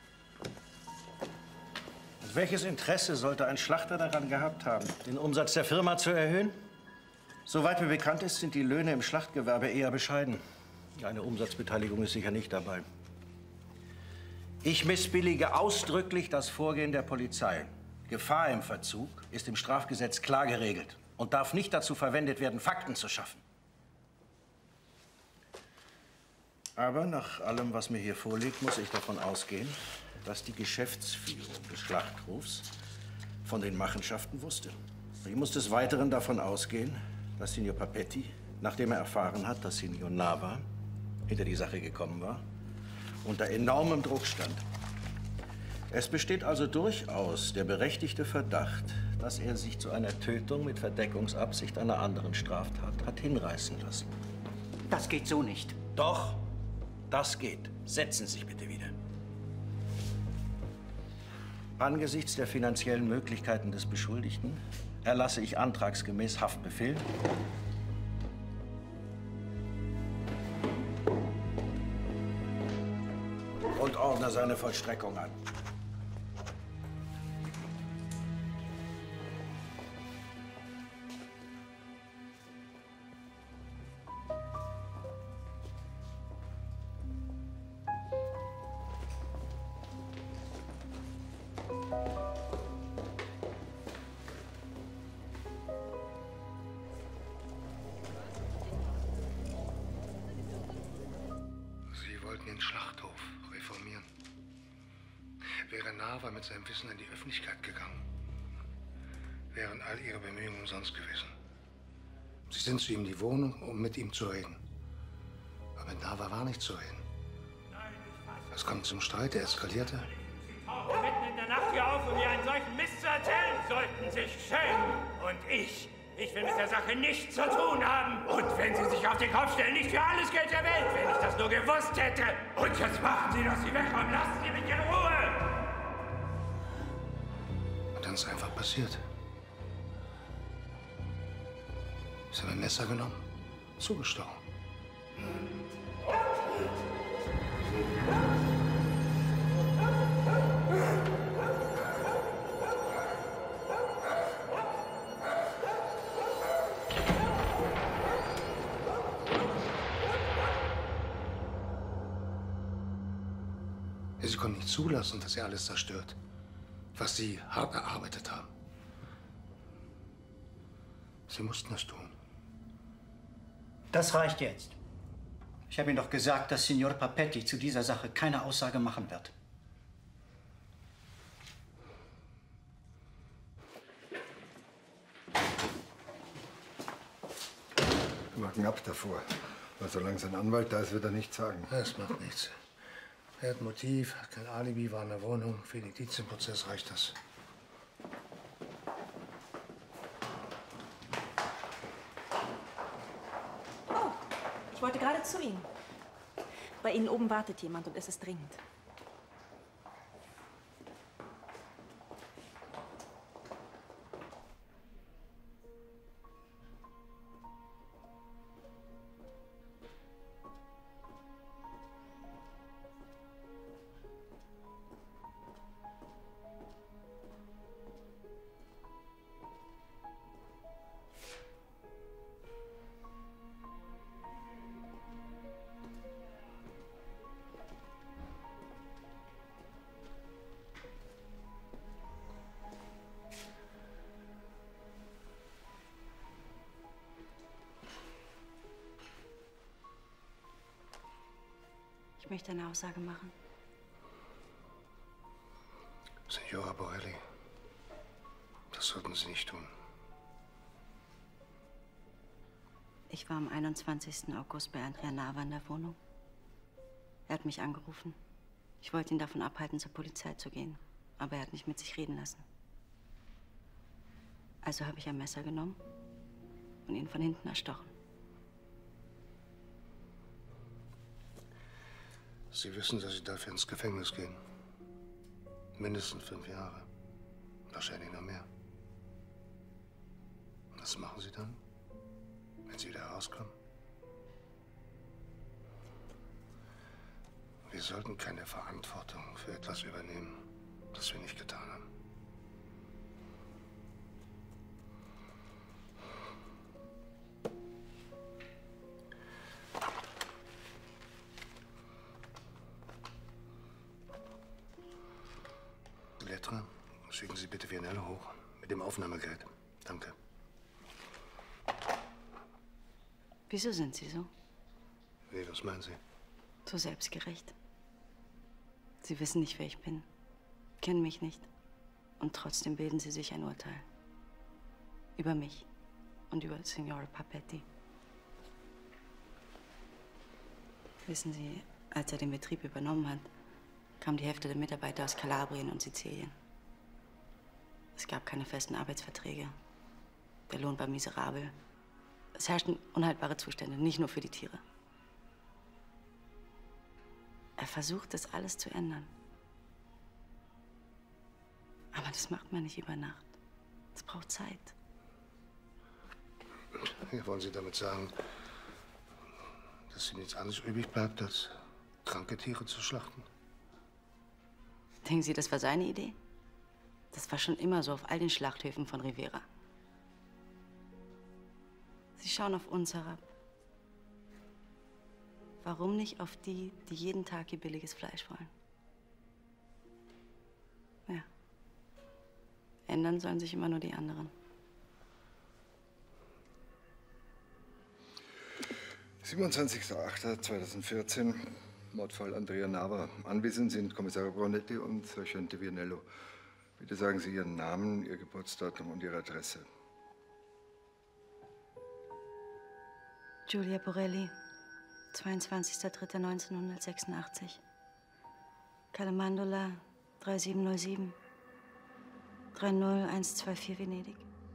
Und welches Interesse sollte ein Schlachter daran gehabt haben, den Umsatz der Firma zu erhöhen? Soweit mir bekannt ist, sind die Löhne im Schlachtgewerbe eher bescheiden. Eine Umsatzbeteiligung ist sicher nicht dabei. Ich missbillige ausdrücklich das Vorgehen der Polizei. Gefahr im Verzug ist im Strafgesetz klar geregelt und darf nicht dazu verwendet werden, Fakten zu schaffen. Aber nach allem, was mir hier vorliegt, muss ich davon ausgehen, dass die Geschäftsführung des Schlachthofs von den Machenschaften wusste. Ich muss des Weiteren davon ausgehen, dass Signor Papetti, nachdem er erfahren hat, dass Signor Nava hinter die Sache gekommen war, unter enormem Druck stand. Es besteht also durchaus der berechtigte Verdacht, dass er sich zu einer Tötung mit Verdeckungsabsicht einer anderen Straftat hat hinreißen lassen. Das geht so nicht. Doch, das geht. Setzen Sie sich bitte wieder. Angesichts der finanziellen Möglichkeiten des Beschuldigten erlasse ich antragsgemäß Haftbefehl und ordne seine Vollstreckung an. Sie wollten den Schlachthof reformieren. Wäre Nava mit seinem Wissen an die Öffentlichkeit gegangen, wären all Ihre Bemühungen umsonst gewesen. Sie sind zu ihm in die Wohnung, um mit ihm zu reden. Aber mit Nava war nicht zu reden. Es kam zum Streit, er eskalierte. Tauchen mitten in der Nacht hier auf, um mir einen solchen Mist zu erzählen, sollten sich schämen. Und ich, ich will mit der Sache nichts zu tun haben. Und wenn Sie sich auf den Kopf stellen, nicht für alles Geld der Welt, wenn ich das nur gewusst hätte. Und jetzt machen Sie, dass Sie wegkommen, lassen Sie mich in Ruhe. Und dann ist einfach passiert. Sie haben ein Messer genommen, zugestochen. Sie konnten nicht zulassen, dass ihr alles zerstört, was Sie hart erarbeitet haben. Sie mussten es tun. Das reicht jetzt. Ich habe Ihnen doch gesagt, dass Signor Papetti zu dieser Sache keine Aussage machen wird. War knapp davor. Aber solange sein Anwalt da ist, wird er nichts sagen. Das macht nichts. Er hat Motiv, hat kein Alibi, war in der Wohnung. Für den Indizienprozess reicht das. Oh, ich wollte gerade zu Ihnen. Bei Ihnen oben wartet jemand und es ist dringend. Ich möchte eine Aussage machen. Signora Borelli, das sollten Sie nicht tun. Ich war am einundzwanzigsten August bei Andrea Nava in der Wohnung. Er hat mich angerufen. Ich wollte ihn davon abhalten, zur Polizei zu gehen. Aber er hat nicht mit sich reden lassen. Also habe ich ein Messer genommen und ihn von hinten erstochen. Sie wissen, dass Sie dafür ins Gefängnis gehen. Mindestens fünf Jahre. Wahrscheinlich noch mehr. Was machen Sie dann, wenn Sie wieder rauskommen? Wir sollten keine Verantwortung für etwas übernehmen, das wir nicht getan haben. Lettre, schicken Sie bitte Vianello hoch. Mit dem Aufnahmegeld. Danke. Wieso sind Sie so? Wie, was meinen Sie? So selbstgerecht. Sie wissen nicht, wer ich bin, kennen mich nicht. Und trotzdem bilden Sie sich ein Urteil. Über mich und über Signore Papetti. Wissen Sie, als er den Betrieb übernommen hat, kam die Hälfte der Mitarbeiter aus Kalabrien und Sizilien. Es gab keine festen Arbeitsverträge. Der Lohn war miserabel. Es herrschten unhaltbare Zustände, nicht nur für die Tiere. Er versucht, das alles zu ändern. Aber das macht man nicht über Nacht. Es braucht Zeit. Wie wollen Sie damit sagen, dass Ihnen nichts anderes übrig bleibt, als kranke Tiere zu schlachten? Denken Sie, das war seine Idee? Das war schon immer so auf all den Schlachthöfen von Rivera. Sie schauen auf uns herab. Warum nicht auf die, die jeden Tag ihr billiges Fleisch wollen? Ja. Ändern sollen sich immer nur die anderen. siebenundzwanzigster achter zweitausendvierzehn, Mordfall Andrea Nava. Anwesend sind Kommissar Brunetti und Sergeant Vianello. Bitte sagen Sie Ihren Namen, Ihr Geburtsdatum und Ihre Adresse. Giulia Borelli, zweiundzwanzigster dritter neunzehnhundertsechsundachtzig. Calamandola drei sieben null sieben, drei null eins zwei vier Venedig.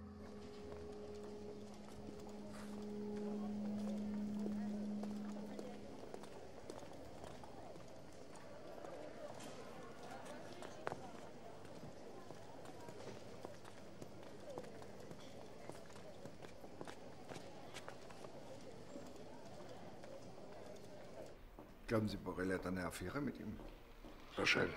Glauben Sie, Borelli hat eine Affäre mit ihm? Wahrscheinlich.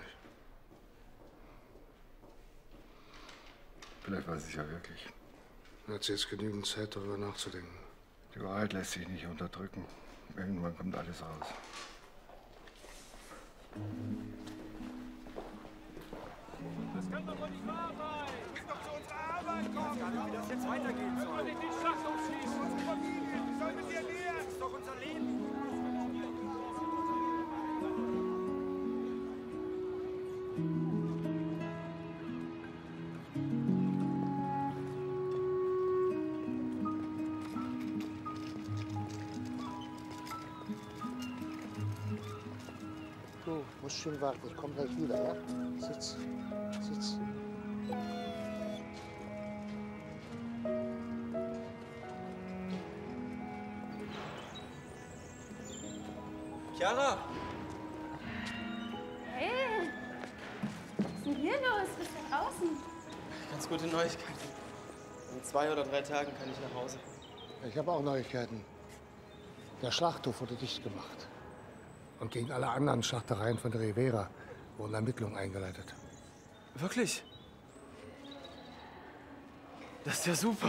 Vielleicht weiß ich es ja wirklich. Er hat jetzt genügend Zeit, darüber nachzudenken. Die Wahrheit lässt sich nicht unterdrücken. Irgendwann kommt alles raus. Das kann doch wohl nicht wahr sein! Wir müssen doch zu unserer Arbeit kommen! Ich weiß gar nicht, wie das jetzt weitergehen soll. Wir wollen nicht den Schlachthof schießen! Unsere Familie, wie sollen wir sie ernähren? Das ist doch unser Leben! Du musst schön warten, ich komme gleich wieder, ja? Sitz, sitz. Chiara! Hey! Was ist denn hier los? Bist du draußen? Ganz gute Neuigkeiten. In zwei oder drei Tagen kann ich nach Hause. Ich habe auch Neuigkeiten. Der Schlachthof wurde dicht gemacht. Und gegen alle anderen Schlachtereien von Rivera wurden Ermittlungen eingeleitet. Wirklich? Das ist ja super.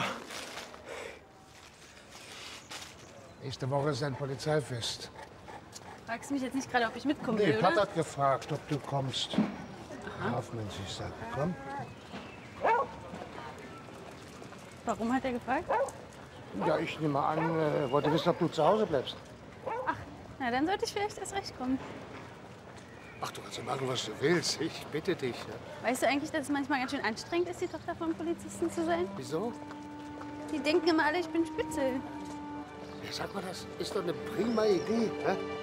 Nächste Woche ist ein Polizeifest. Fragst du mich jetzt nicht gerade, ob ich mitkomme, Nee, oder? Pat hat gefragt, ob du kommst. Kaufmännisch sagt, komm. Warum hat er gefragt? Ja, ich nehme an, er wollte wissen, ob du zu Hause bleibst. Na, dann sollte ich vielleicht erst recht kommen. Ach, du kannst ja machen, was du willst. Ich bitte dich. Ja. Weißt du eigentlich, dass es manchmal ganz schön anstrengend ist, die Tochter von Polizisten zu sein? Wieso? Die denken immer alle, ich bin Spitzel. Ja, sag mal, das ist doch eine prima Idee. Hä?